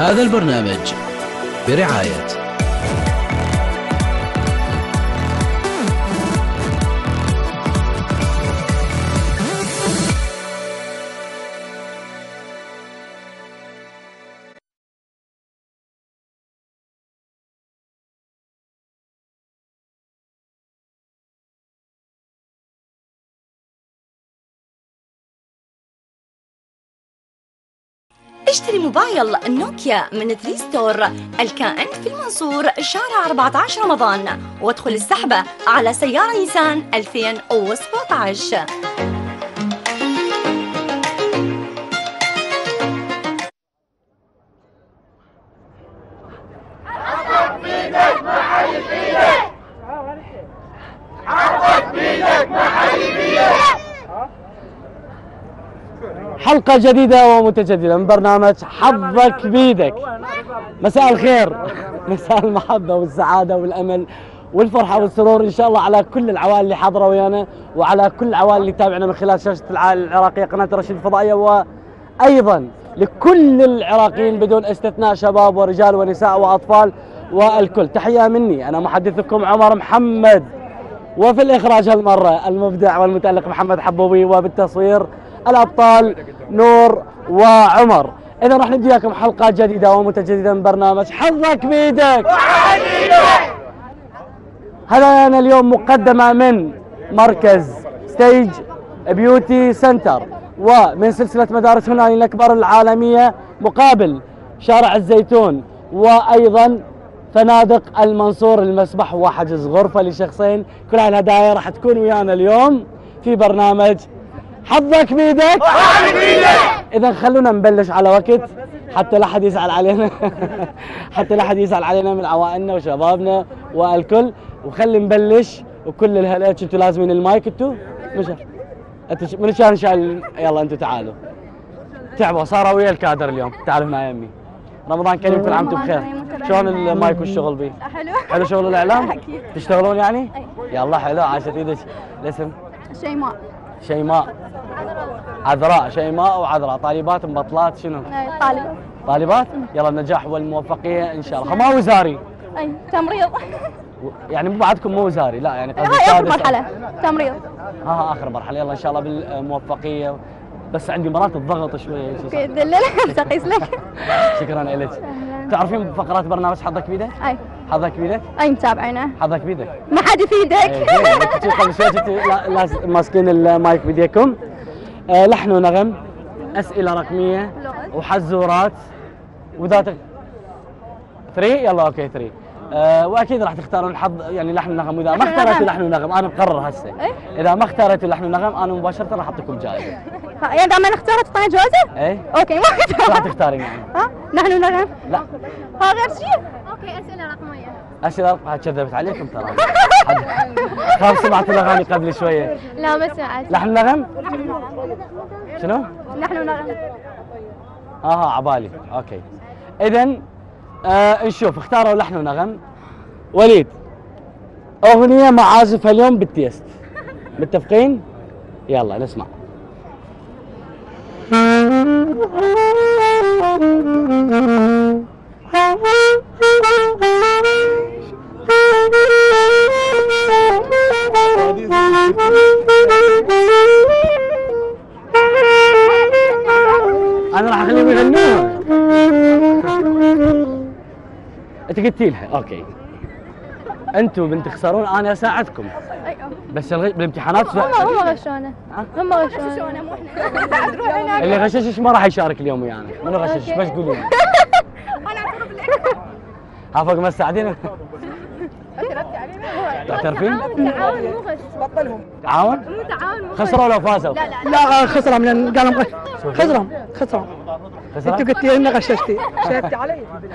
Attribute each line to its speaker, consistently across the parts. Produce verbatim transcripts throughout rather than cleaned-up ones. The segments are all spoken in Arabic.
Speaker 1: هذا البرنامج برعاية
Speaker 2: اشتري موبايل نوكيا من تري ستور الكائن في المنصور شارع أربعة عشر رمضان، وادخل السحبة على سيارة نيسان ألفين وسبعة عشر.
Speaker 3: عضك بيدك ما حي بيدك، عضك بيدك ما حي بيدك.
Speaker 4: حلقة جديدة ومتجددة من برنامج حظك بيدك. مساء الخير، مساء المحبة والسعادة والأمل والفرحة والسرور إن شاء الله على كل العوائل اللي حاضرة ويانا، وعلى كل العوائل اللي تابعنا من خلال شاشة العراقية قناة رشيد الفضائية، وأيضا لكل العراقيين بدون استثناء، شباب ورجال ونساء وأطفال والكل. تحية مني، أنا محدثكم عمر محمد، وفي الإخراج هالمرة المبدع والمتألق محمد حبوبي، وبالتصوير الأبطال نور وعمر. إذا راح نبدي لكم حلقة جديدة ومتجددة من برنامج حظك بيدك. هذا أنا اليوم مقدمة من مركز ستيج بيوتي سنتر، ومن سلسلة مدارس هنالي الأكبر العالمية مقابل شارع الزيتون، وأيضا فنادق المنصور المسبح وحجز غرفة لشخصين. كل هاي الهدايا راح تكون ويانا اليوم في برنامج حظك بيدك. اذا خلونا نبلش على وقت حتى لا حد يزعل علينا حتى لا حد يزعل علينا من عوائلنا وشبابنا والكل، وخلي نبلش. وكل الهلاك انتوا لازمين المايك، انتوا مش انتوا من شان شال. يلا انتوا تعالوا، تعبوا صاروا ويا الكادر اليوم. تعالوا هنا يمي. رمضان كريم، كل عام وانتم بخير. شلون المايك والشغل بيه؟
Speaker 5: حلو
Speaker 4: حلو شغل الاعلام؟
Speaker 5: اكيد.
Speaker 4: تشتغلون يعني؟ يلا حلو، عاشت ايدك. الاسم؟
Speaker 5: شيماء.
Speaker 4: شيماء. عذراء. شيماء وعذراء، طالبات مبطلات شنو؟
Speaker 5: طالبات.
Speaker 4: طالبات؟ يلا النجاح والموفقيه ان شاء الله. ما وزاري؟
Speaker 5: اي تمريض.
Speaker 4: يعني مو بعدكم مو وزاري، لا يعني قصدي
Speaker 5: هاي اخر مرحله تمريض.
Speaker 4: ها ها اخر مرحله. يلا ان شاء الله بالموفقيه. بس عندي مرات الضغط شويه.
Speaker 5: اوكي دلل تقيس لك.
Speaker 4: شكرا لك. تعرفين فقرات برنامج حظك بيدك؟
Speaker 5: اي
Speaker 4: حظك بيدك؟
Speaker 5: اي متابعينه.
Speaker 4: حظك بيدك
Speaker 5: ما حد يفيدك.
Speaker 4: قبل شوي كنتوا ماسكين المايك بيديكم. آه لحن ونغم، اسئله رقميه وحزورات وذات ثري. يلا اوكي ثري. آه واكيد راح تختارون الحظ يعني لحن ونغم. واذا ما اختاريتوا لحن ونغم انا مقرر هسه.
Speaker 5: إيه؟
Speaker 4: اذا ما اختاريتوا لحن ونغم انا مباشره راح اعطيكم جائزه.
Speaker 5: يعني اذا ما نختار تعطينا جوازه؟
Speaker 4: ايه
Speaker 5: اوكي ما
Speaker 4: شو راح تختارين يعني؟
Speaker 5: ها نحن ونغم؟
Speaker 4: لا
Speaker 5: ها غير شيء.
Speaker 6: اوكي اسئله رقميه.
Speaker 4: اسئله رقميه. كذبت عليكم ترى. خاف سمعت الاغاني قبل شويه.
Speaker 6: لا ما سمعت.
Speaker 4: لحن ونغم؟ شنو؟
Speaker 5: نحن ونغم.
Speaker 4: اه عبالي. اوكي اذا آه نشوف. اختاروا لحن ونغم. وليد، اغنيه مع عازفها اليوم بالتيست، متفقين؟ يلا نسمع. انا راح اخليهم يغنوها. انت قلتي لها اوكي. انتم بنتخسرون انا اساعدكم. بس الغ... بالامتحانات
Speaker 5: هم هم غشونا. هم غشونا مو احنا.
Speaker 4: اللي غششش ما راح يشارك اليوم ويانا. منو غششش؟ بس قولوا لي.
Speaker 5: انا اعترف بالحكم.
Speaker 4: ها فوق ما تساعدين.
Speaker 5: اعترفتي علينا.
Speaker 4: تعترفين؟
Speaker 6: تعاون مو غش.
Speaker 5: بطلهم.
Speaker 4: تعاون؟
Speaker 6: مو تعاون مو غش.
Speaker 4: خسروا لو فازوا؟
Speaker 5: لا لا لا خسرهم لان قالوا غش. خسرهم خسرهم.
Speaker 4: خسروا؟
Speaker 5: انت قلتي لنا غششتي شهدتي علي.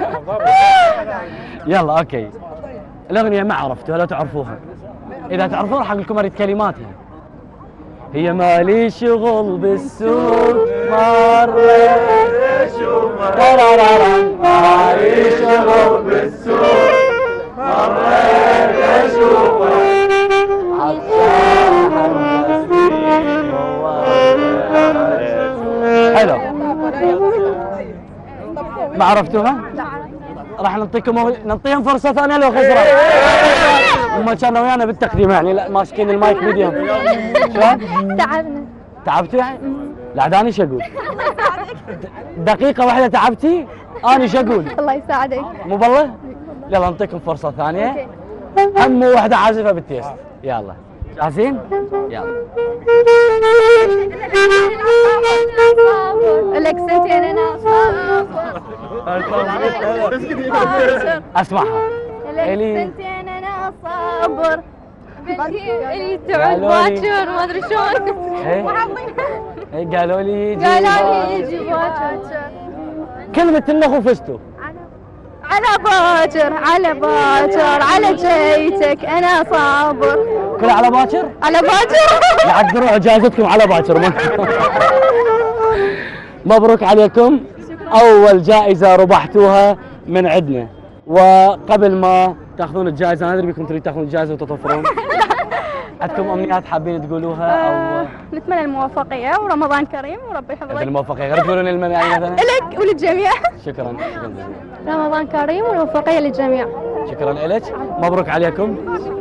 Speaker 4: يلا اوكي. الاغنيه ما عرفتوها، لا تعرفوها. اذا تعرفون راح اقول لكم اريد كلماتها. هي مالي شغل بالسوق مريت اشوفك، مالي شغل بالسوق مريت اشوفك، عطشان حمستني حلو. ما عرفتوها؟
Speaker 6: لا.
Speaker 4: راح نعطيكم نعطيهم فرصه ثانيه لو خسروا. هم كانوا ويانا بالتقديم يعني لا ماسكين المايك بيدهم. شلون؟
Speaker 6: تعبنا.
Speaker 4: تعبتوا يعني؟ لا عاد انا ايش اقول؟ دقيقة واحدة تعبتي؟ انا ايش اقول؟
Speaker 6: الله يساعدك.
Speaker 4: مو بالله؟ يلا نعطيكم فرصة ثانية. هم واحدة عازفة بالتيست. يلا جاهزين؟ يلا.
Speaker 6: لك سنتين انا
Speaker 4: اسمعها.
Speaker 6: لك
Speaker 4: إلي.
Speaker 6: سنتين انا صابر بنتي اللي تعود باكر ما ادري شلون.
Speaker 4: إيه قالوا لي يجي
Speaker 6: قالوا لي يجي باكر.
Speaker 4: كلمة انه فزتوا.
Speaker 6: على باكر على باكر على جيتك انا صابر.
Speaker 4: كل على باكر؟
Speaker 6: على باكر.
Speaker 4: يعقروا جائزتكم على باكر. مبروك عليكم، اول جائزة ربحتوها من عندنا. وقبل ما تاخذون الجائزة انا ادري بكم تريد تاخذون الجائزة وتطفرون. عندكم امنيات حابين تقولوها او؟
Speaker 6: نتمنى الموفقية ورمضان كريم وربي يحفظك.
Speaker 4: الموفقية غير تقولون المناعي مثلا؟
Speaker 6: لك وللجميع.
Speaker 4: شكرا شكرا
Speaker 6: رمضان كريم والموفقية للجميع.
Speaker 4: شكرا لك، مبروك عليكم.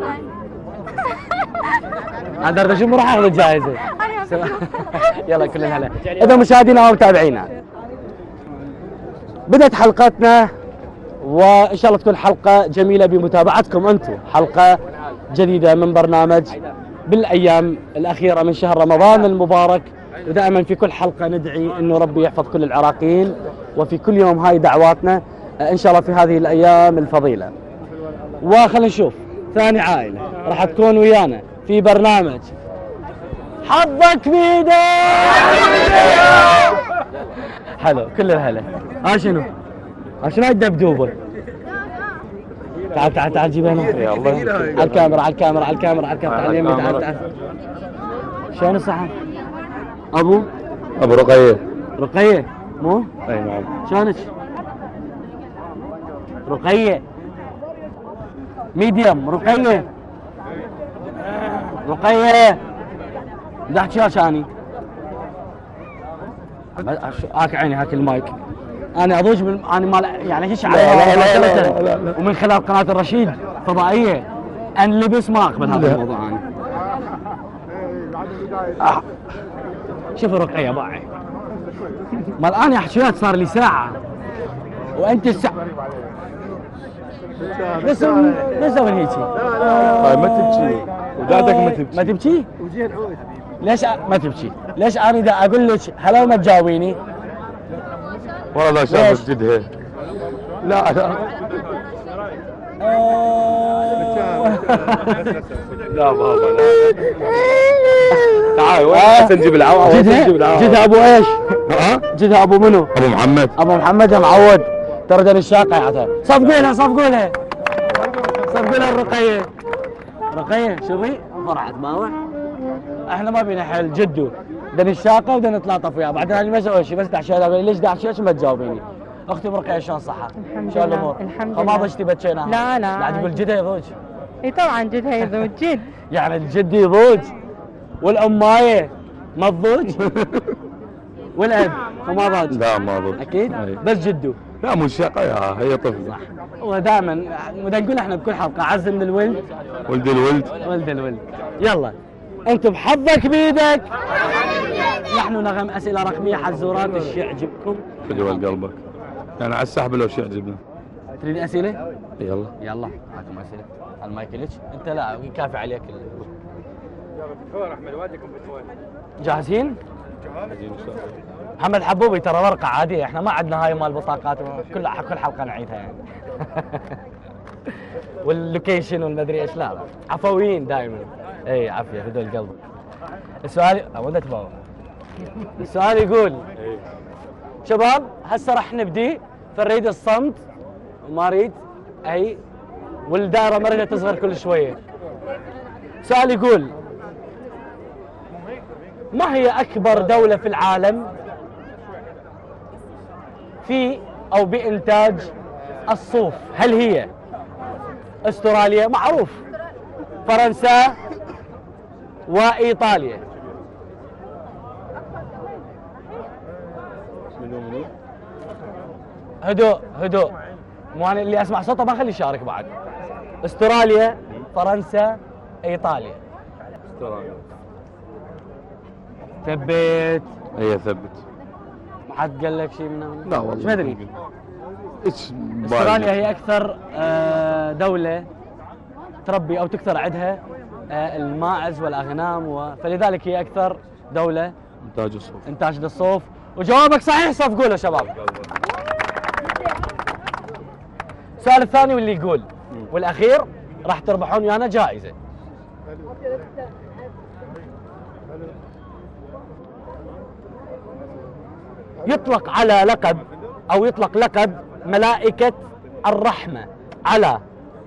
Speaker 4: انا دردشون راح اخذ الجائزة. يلا كل الهلا. اذا مشاهدينا ومتابعينا بدأت حلقتنا وان شاء الله تكون حلقة جميلة بمتابعتكم انتم، حلقة جديدة من برنامج بالايام الاخيرة من شهر رمضان المبارك. ودائما في كل حلقة ندعي انه ربي يحفظ كل العراقيين، وفي كل يوم هاي دعواتنا ان شاء الله في هذه الايام الفضيلة. وخلينا نشوف ثاني عائلة راح تكون ويانا في برنامج حظك بيدك. حلو كل الهلا. ها شنو؟ ها شنو هاي الدبدوبة؟ تعال تعال تعال جيبها هنا. يا الله على الكاميرا على الكاميرا على الكاميرا على الكاميرا. تعال يمي تعال تعال. شلون الصحة؟ ابو
Speaker 7: ابو رقية.
Speaker 4: رقية مو؟
Speaker 7: اي نعم.
Speaker 4: شلونك؟ رقية ميديوم. رقية رقية بدي احكي عشاني. هاك عيني هاك المايك. انا اضوج من انا مال يعني ايش على
Speaker 7: لا لا لا لا لا.
Speaker 4: ومن خلال قناه الرشيد فضائيه انلبس ما اقبل هذا الموضوع انا. آه. شوفوا رقيه باعي مال انا حكيات صار لي ساعه وانت الساعه بس بس من هيجي.
Speaker 7: هاي ما تبكي ودادك ما تبكي.
Speaker 4: ما تبكي؟ ليش ما تبكي؟ ليش انا اذا اقول لك هلا ما تجاوبيني؟
Speaker 7: والله لا شافت جدها. لا لا لا بابا لا. تعال وين حسن جيب العوا.
Speaker 4: جدها جدها ابو ايش؟
Speaker 7: ها؟
Speaker 4: جدها ابو منو؟
Speaker 7: ابو محمد.
Speaker 4: ابو محمد يا معود ترى دني الشاقه يا صفقوا لها صفقوا لها صفقوا لها الرقيه. رقيه شوفي فرحت ماوع. احنا ما بينا حل جدو دني الشاقه ودنا نتلاطف وياه. بعدين انا ما اسوي شيء بس دعشات اقول ليش دعشات ما تجاوبيني. اختي برقيه شلون صحه؟
Speaker 5: الحمد
Speaker 4: شلون
Speaker 5: لله
Speaker 4: الامور؟
Speaker 5: الحمد لله.
Speaker 4: ما ضجتي بكينا؟
Speaker 5: لا لا
Speaker 4: لا تقول جدها يضوج.
Speaker 5: اي طبعا جدها يضوج جد.
Speaker 4: يعني الجد يضوج والامايه ما تضوج والاب فما ضاج.
Speaker 7: لا ما ضد.
Speaker 4: اكيد
Speaker 7: أي.
Speaker 4: بس جدو.
Speaker 7: لا مو شقه يا هي طفل.
Speaker 4: صح. ودائما ودا نقول احنا بكل حلقه عز من الولد
Speaker 7: ولد الولد.
Speaker 4: ولد الولد. يلا انتم بحظك بيدك. نحن نغم اسئله رقميه حزورات الشيء يعجبكم.
Speaker 7: خذي قلبك يعني على السحب لو شيء يعجبنا.
Speaker 4: تريد اسئله؟
Speaker 7: يلا
Speaker 4: يلا هاكم اسئله. المايك لك انت لا يكافي عليك. جاهزين؟
Speaker 7: جاهزين ان شاء الله.
Speaker 4: محمد حبوبي ترى ورقه عاديه، احنا ما عندنا هاي مال بطاقات كل كل حلقه نعيدها يعني. واللوكيشن والمدري ايش. لا لا عفويين دائما. اي عافيه في دول قلبك. السؤال وين تبغى؟ السؤال يقول شباب هسه راح نبدي فنريد الصمت وما اريد اي والدائره ما اريدها تصغر كل شويه. سؤال يقول ما هي اكبر دوله في العالم في او بانتاج الصوف؟ هل هي استراليا معروف، فرنسا، وايطاليا؟ هدوء هدوء، مو انا اللي اسمع صوته ما اخليه يشارك بعد. استراليا، فرنسا، ايطاليا.
Speaker 7: استراليا.
Speaker 4: ثبت.
Speaker 7: هي ثبت.
Speaker 4: ما حد قال لك شيء منهم؟
Speaker 7: لا والله
Speaker 4: ايش مدري.
Speaker 7: ايش
Speaker 4: استراليا هي اكثر آه، دولة تربي او تكثر عندها آه، الماعز والاغنام و... فلذلك هي اكثر دولة
Speaker 7: انتاج الصوف.
Speaker 4: انتاج للصوف. وجوابك صحيح، صفقوا له شباب. السؤال الثاني واللي يقول والاخير راح تربحون ويانا جائزة. يطلق على لقب او يطلق لقب ملائكة الرحمة على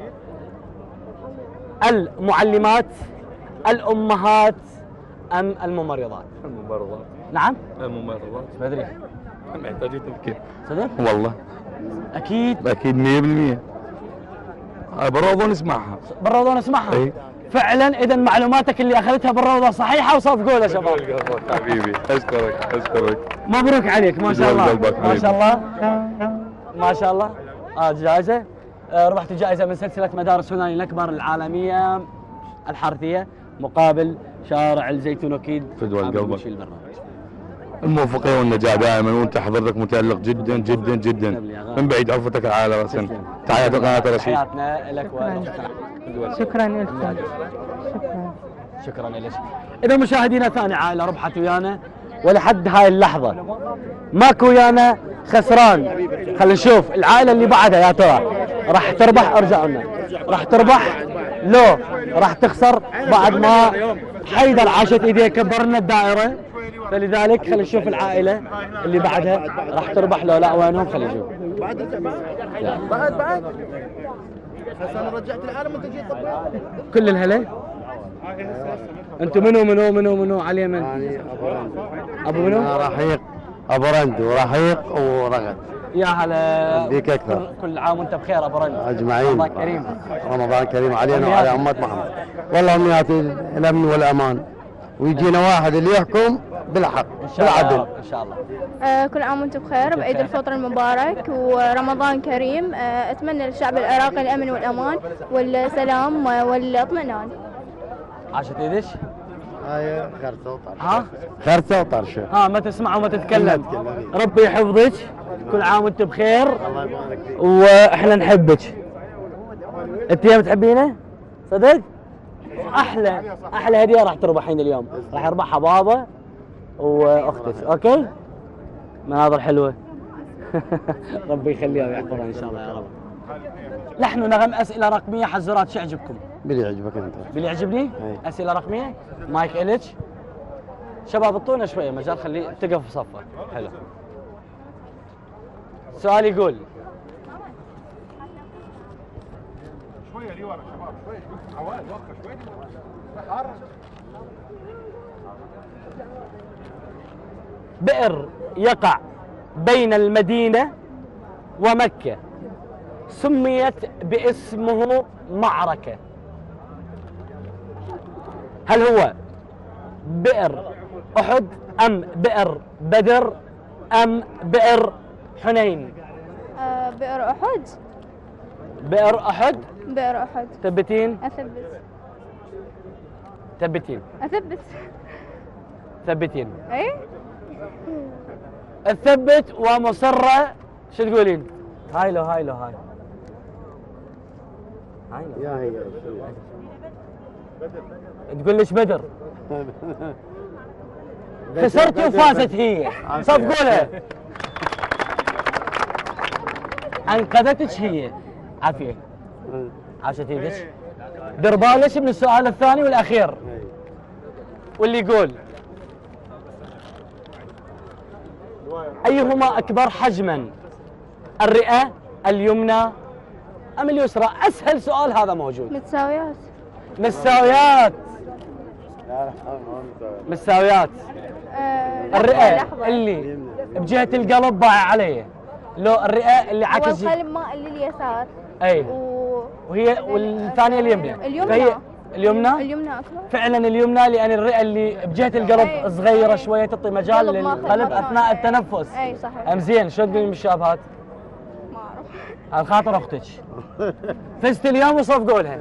Speaker 4: المعلمات، الامهات، ام الممرضات؟
Speaker 7: الممرضات.
Speaker 4: نعم؟
Speaker 7: الممرضات.
Speaker 4: ما ادري.
Speaker 7: محتاج تفكير.
Speaker 4: صدق؟
Speaker 7: والله.
Speaker 4: اكيد.
Speaker 7: اكيد مية بالمية. بالروضة نسمعها.
Speaker 4: بالروضة نسمعها؟
Speaker 7: اي
Speaker 4: فعلا اذا معلوماتك اللي اخذتها بالروضة صحيحة وصفقوا له شباب.
Speaker 7: حبيبي اشكرك اشكرك.
Speaker 4: مبروك عليك ما شاء الله.
Speaker 7: قلبك
Speaker 4: ما شاء الله. ما شاء الله. اه جائزة. آه ربحت جائزة من سلسلة مدارس هناي الأكبر العالمية الحارثية مقابل شارع الزيتون. أكيد
Speaker 7: فدوى القلب.
Speaker 4: البرنامج.
Speaker 7: الموفقية والنجاح دائما، وانت حضرتك متألق جدا جدا جدا. من بعيد عفتك على راسنا. تحياتي قناة رشيد.
Speaker 4: حياتنا لك
Speaker 5: شكرا لك.
Speaker 4: شكرا. شكرا لك. إذا مشاهدينا ثاني عائلة ربحت ويانا، ولحد هاي اللحظة ماكو ويانا خسران. خلينا نشوف العائلة اللي بعدها يا ترى راح تربح. ارجعوا لنا. راح تربح لو راح تخسر بعد ما حيدر عاشت ايديه كبرنا الدائرة. فلذلك خلينا نشوف العائلة اللي بعدها راح تربح لو لا. وينهم؟ خلينا نشوف.
Speaker 8: بعد بعد بس انا رجعت العالم وانت جيت طبعا.
Speaker 4: كل الهلا. انتم منو منو منو منو على اليمن؟
Speaker 8: يعني
Speaker 4: ابو منو؟
Speaker 8: رحيق ابو رند ورحيق ورغد.
Speaker 4: يا هلا
Speaker 8: يديك اكثر.
Speaker 4: كل عام وانت بخير ابو رند.
Speaker 8: اجمعين.
Speaker 4: رمضان كريم.
Speaker 8: رمضان كريم علينا وعلى امه محمد. والله امنياتي الامن والامان، ويجينا واحد اللي يحكم بالحق بالعدل
Speaker 4: ان شاء الله.
Speaker 5: آه كل عام وانتم بخير بعيد الفطر المبارك ورمضان كريم. آه اتمنى للشعب العراقي الامن والامان والسلام والاطمئنان.
Speaker 4: عاشت ايدش؟
Speaker 8: هاي خرسه وطرشه.
Speaker 4: ها؟
Speaker 8: خرسه وطرشه.
Speaker 4: ها ما تسمع وما تتكلم. ربي يحفظك. كل عام وانت بخير.
Speaker 8: الله يبارك فيك.
Speaker 4: واحنا نحبك. انت يا تحبينه؟ صدق؟ احلى احلى هديه راح تربحين اليوم. راح يربحها بابا واختك. اوكي؟ مناظر حلوه. ربي يخليها ويحفظها ان شاء الله يا رب. لحن ونغم اسئله رقميه حزرات شو يعجبكم؟
Speaker 8: باللي يعجبك انت.
Speaker 4: باللي يعجبني؟
Speaker 8: اي.
Speaker 4: اسئله رقميه؟ مايك الك. شباب اعطونا شويه مجال خليه تقف في صفه. حلو. السؤال يقول
Speaker 9: شويه لي ورا شباب شويه عواد وقف شويه.
Speaker 4: بئر يقع بين المدينة ومكة سميت باسمه معركة. هل هو بئر أحد أم بئر بدر أم بئر حنين؟
Speaker 5: آه بئر أحد.
Speaker 4: بئر أحد.
Speaker 5: بئر أحد.
Speaker 4: ثبتين؟
Speaker 5: أثبت.
Speaker 4: ثبتين.
Speaker 5: أثبت.
Speaker 4: ثبتين.
Speaker 5: أي؟
Speaker 4: تثبت ومصرة. شو تقولين؟ هاي لو هاي لو هاي. هاي لو.
Speaker 8: يا هي
Speaker 4: تقول ليش بدر؟ خسرتي وفازت هي. صفقوا لها. انقذتك هي. عافية. عاشت ايدك. دير بالك من السؤال الثاني والاخير. واللي يقول ايهما اكبر حجما؟ الرئة اليمنى ام اليسرى؟ اسهل سؤال هذا موجود.
Speaker 5: متساويات.
Speaker 4: متساويات. متساويات.
Speaker 5: آه
Speaker 4: الرئة
Speaker 5: لحظة.
Speaker 4: اللي بجهة القلب باع عليه، لو الرئة اللي عكس
Speaker 5: هو القلب مائل لليسار.
Speaker 4: اي.
Speaker 5: و...
Speaker 4: وهي والثانية اليمنى.
Speaker 5: اليمنى.
Speaker 4: فهي اليمنى؟
Speaker 5: اليمنى اكثر.
Speaker 4: فعلا اليمنى، لان الرئة اللي بجهة القلب
Speaker 5: أي.
Speaker 4: صغيرة
Speaker 5: أي.
Speaker 4: شوية تعطي مجال
Speaker 5: قلب ما
Speaker 4: للقلب
Speaker 5: خلق.
Speaker 4: اثناء
Speaker 5: أي.
Speaker 4: التنفس.
Speaker 5: اي صحيح.
Speaker 4: ام زين. شو تقولين بالشابهات؟ على خاطر اختك. فزت اليوم وصفقوا لها.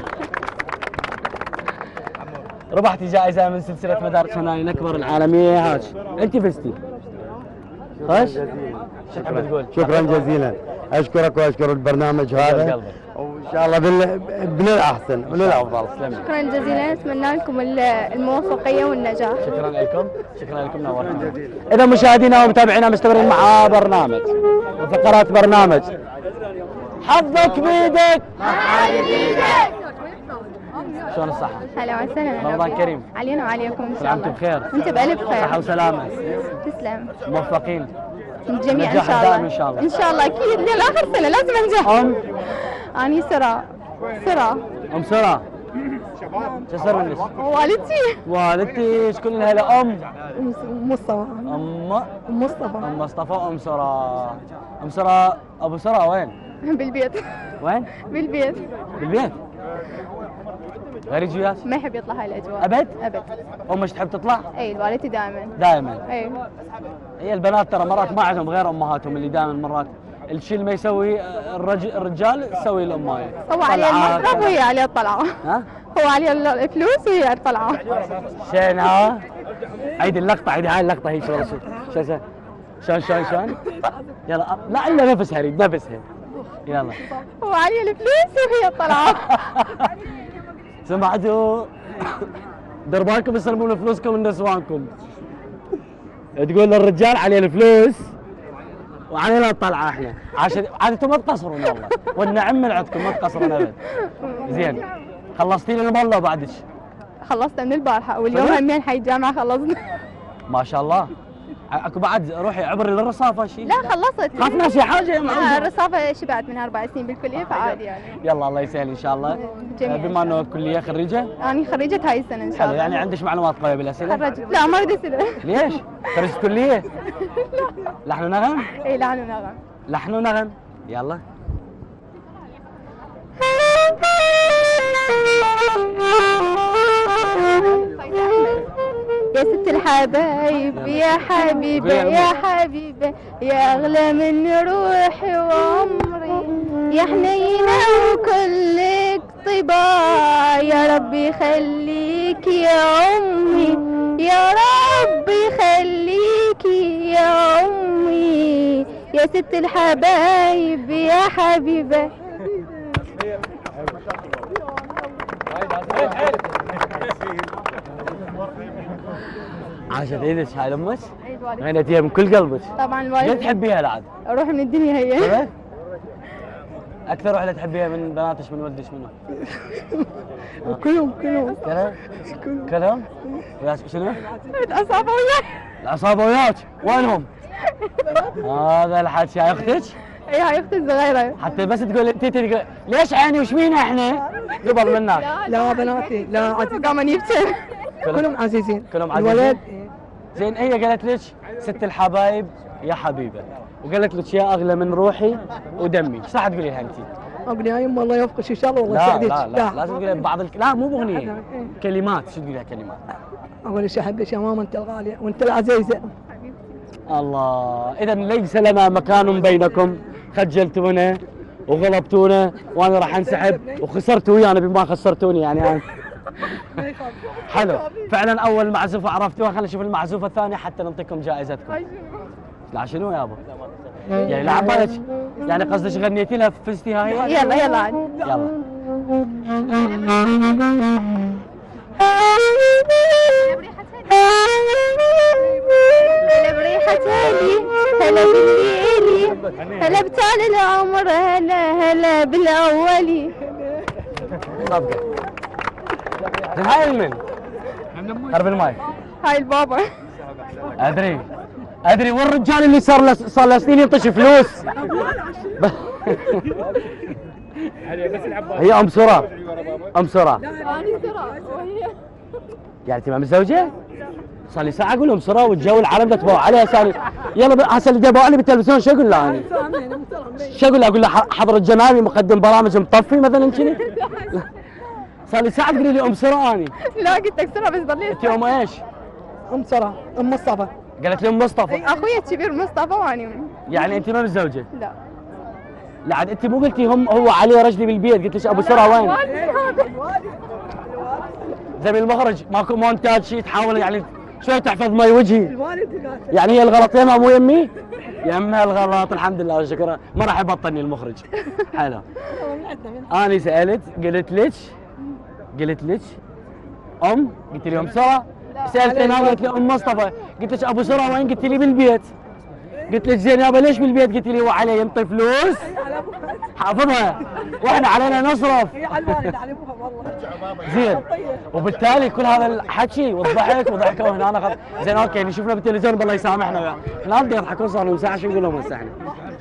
Speaker 4: ربحتي جائزة من سلسلة مدارس فنانين أكبر العالمية يا هاج. أنت فزتي. خش؟ شو تحب تقول؟
Speaker 8: شكرا جزيلا، اشكرك واشكر البرنامج هذا وان شاء الله بال... بالاحسن وبالافضل.
Speaker 5: شكرا جزيلا، اتمنى لكم الموفقيه والنجاح.
Speaker 4: شكرا لكم، شكرا لكم، نورتونا. اذا مشاهدينا ومتابعينا مستمرين مع برنامج وفقرات برنامج حظك بيدك
Speaker 3: محل بيدك.
Speaker 4: شلون الصحة؟
Speaker 5: هلا وسهلا.
Speaker 4: رمضان كريم.
Speaker 5: علينا وعليكم ان
Speaker 4: كل
Speaker 5: شاء
Speaker 4: عام
Speaker 5: الله.
Speaker 4: وانتم بخير.
Speaker 5: وانت بألف خير.
Speaker 4: صحة وسلامة.
Speaker 5: تسلم.
Speaker 4: موفقين.
Speaker 5: الجميع ان
Speaker 4: نجاح
Speaker 5: شاء الله.
Speaker 4: دائم ان شاء الله.
Speaker 5: ان شاء الله اكيد لاخر سنة لازم انجح.
Speaker 4: ام
Speaker 5: اني سرى. سرى.
Speaker 4: ام سرى. شو اسمك منك؟
Speaker 5: والدتي.
Speaker 4: والدتي شكون لها لأم؟
Speaker 5: مصطفى.
Speaker 4: ام
Speaker 5: مصطفى.
Speaker 4: ام مصطفى وام سرى. ام سرى ابو سرى وين؟
Speaker 5: بالبيت.
Speaker 4: وين؟
Speaker 5: بالبيت.
Speaker 4: بالبيت؟ غير يجي وياك؟
Speaker 5: ما يحب يطلع هاي الاجواء.
Speaker 4: ابد؟
Speaker 5: ابد.
Speaker 4: امك تحب تطلع؟
Speaker 5: اي والدتي دائما.
Speaker 4: دائما.
Speaker 5: اي.
Speaker 4: هي البنات ترى مرات ما عندهم غير امهاتهم اللي دائما مرات الشيء اللي ما يسوي الرجل الرجال يسوي الام هاي.
Speaker 5: هو عليه المصرف وهي عليه الطلعه.
Speaker 4: ها؟
Speaker 5: هو عليه الفلوس وهي الطلعه.
Speaker 4: شين ها؟ عيد اللقطه، عيد هاي اللقطه هي شلون شلون شلون شلون شلون يلا لا الا نفسها اريد نفسها. يلا.
Speaker 5: هو عليه الفلوس وهي الطلعه.
Speaker 4: سمعتوا؟ دير بالكم يسلمون فلوسكم من نسوانكم. تقول للرجال عليه الفلوس وعلينا الطلعه احنا، عشان عادة ما تقصرون والله، والنعم من عندكم ما تقصرون ابد. زين، خلصتين المضله بعدك؟
Speaker 5: خلصت من البارحه واليوم همين حي الجامعه خلصنا.
Speaker 4: ما شاء الله. اكو بعد روحي عبري للرصافه شيء؟
Speaker 5: لا خلصت.
Speaker 4: خافنا شي حاجه يا معلم.
Speaker 5: الرصافه شبعت منها اربع سنين بالكليه فعادي يعني.
Speaker 4: يلا الله يسهل ان شاء الله. بما انه كليه خريجه؟
Speaker 5: انا خريجه هاي السنه ان شاء الله.
Speaker 4: حلو، يعني عندك معلومات قويه بالاسئله؟
Speaker 5: خرجت. لا ما اريد اسئله.
Speaker 4: ليش؟ خريجه كليه؟ لحن ونغم؟
Speaker 5: اي لحن ونغم.
Speaker 4: لحن ونغم، يلا.
Speaker 5: يا ست الحبايب يا حبيبة يا حبيبة يا أغلى من روحي وعمري يا حنينة وكلك طباع يا ربي يخليك يا أمي يا ربي يخليك يا أمي يا ست الحبايب يا حبيبة.
Speaker 4: عاشت ايدك هاي لامك؟ غنيتيها من كل قلبك.
Speaker 5: طبعا الوالد.
Speaker 4: ليه تحبيها العاد؟
Speaker 5: اروح من الدنيا هي.
Speaker 4: اكثر وحده تحبيها من بناتك من ولدك منو؟
Speaker 5: كلهم كلهم.
Speaker 4: كلهم؟ كلهم؟ وياك شنو؟
Speaker 5: العصابه وياك.
Speaker 4: العصابه وياك؟ وينهم؟ هذا الحكي هاي اختك؟
Speaker 5: اي هاي اختي الصغيره.
Speaker 4: حتى بس تقول انت تقول ليش عيني وش مينا احنا؟ قبل منك.
Speaker 10: لا بناتي لا عزيز.
Speaker 5: قاموا يبكي.
Speaker 10: كلهم عزيزين.
Speaker 4: كلهم عزيزين.
Speaker 10: الولد.
Speaker 4: زين هي قالت لك ست الحبايب يا حبيبه وقالت لك يا اغلى من روحي ودمي، ايش راح تقولي لها انت؟
Speaker 10: اقول يا يمه الله يوفقك ان شاء الله والله
Speaker 4: لا
Speaker 10: يسعدك.
Speaker 4: لا لا لازم تقولي بعض الك... لا مو باغنيه كلمات، شو تقولي كلمات؟
Speaker 10: اقول ايش احبك يا ماما انت الغاليه وانت العزيزه.
Speaker 4: الله، اذا ليس لنا مكان بينكم، خجلتونا وغلبتونا وانا راح انسحب وخسرتوا ويانا بما خسرتوني يعني انا. حلو، فعلا اول معزوفه عرفتوها، خلينا نشوف المعزوفه الثانيه حتى نعطيكم جائزتكم. لا شنو يابا؟ يعني لا عبالك يعني قصدك غنيتي لها فزتي هاي؟
Speaker 5: يلا يلا عاد.
Speaker 4: يلا.
Speaker 5: هلا بريحة هالي هلا بالليلي هلا بطال العمر هلا هلا بالاولي.
Speaker 4: صفقة. زين هاي المن؟ قرب الماي.
Speaker 5: هاي البابا.
Speaker 4: ادري ادري والرجال اللي صار له صار له سنين ينطش فلوس. هي ام سرى. ام سرى. يعني انت ما متزوجه؟ صار لي ساعه اقول ام سرى والجو العالم تبوا عليها ثاني. يلا هسه اللي جابوا لي بالتلفزيون شو اقول له انا؟ شو اقول له؟ اقول له حضر الجنابي مقدم برامج مطفي مثلا كذي؟ صار لي ساعه تقولي لي ام سرى اني.
Speaker 5: لا قلت لك سرى بس ضليت.
Speaker 4: انت ام ايش؟
Speaker 10: ام سرى ام مصطفى.
Speaker 4: قالت لي ام مصطفى.
Speaker 5: اخوي الكبير مصطفى واني.
Speaker 4: يعني انت ما متزوجه؟
Speaker 5: لا.
Speaker 4: لا عاد انت مو قلتي هم هو علي رجلي بالبيت، قلت لك ابو سرى وين؟ زميل المخرج ماكو مونتاج شيء تحاول يعني شوي تحفظ ماي وجهي. يعني هي الغلط يمها مو يمي؟ يمها الغلط الحمد لله شكرا، ما راح يبطلني المخرج. حلو. انا سالت قلت لك قلت لك ام، قلت لي ام سرى. سالت انا قلت لي ام مصطفى، قلت لك ابو سرى وين؟ قلت لي بالبيت. قلت لك زين يابا ليش بالبيت؟ قلت لي هو علي ينطي فلوس حافظها واحنا علينا نصرف. زين وبالتالي كل هذا الحكي والضحك وضحكوا هنا انا خد... زين اوكي اللي شفنا بالتلفزيون بالله يسامحنا وياه، احنا بدي يضحكون صار لهم ساعه شو نقول لهم هسه احنا.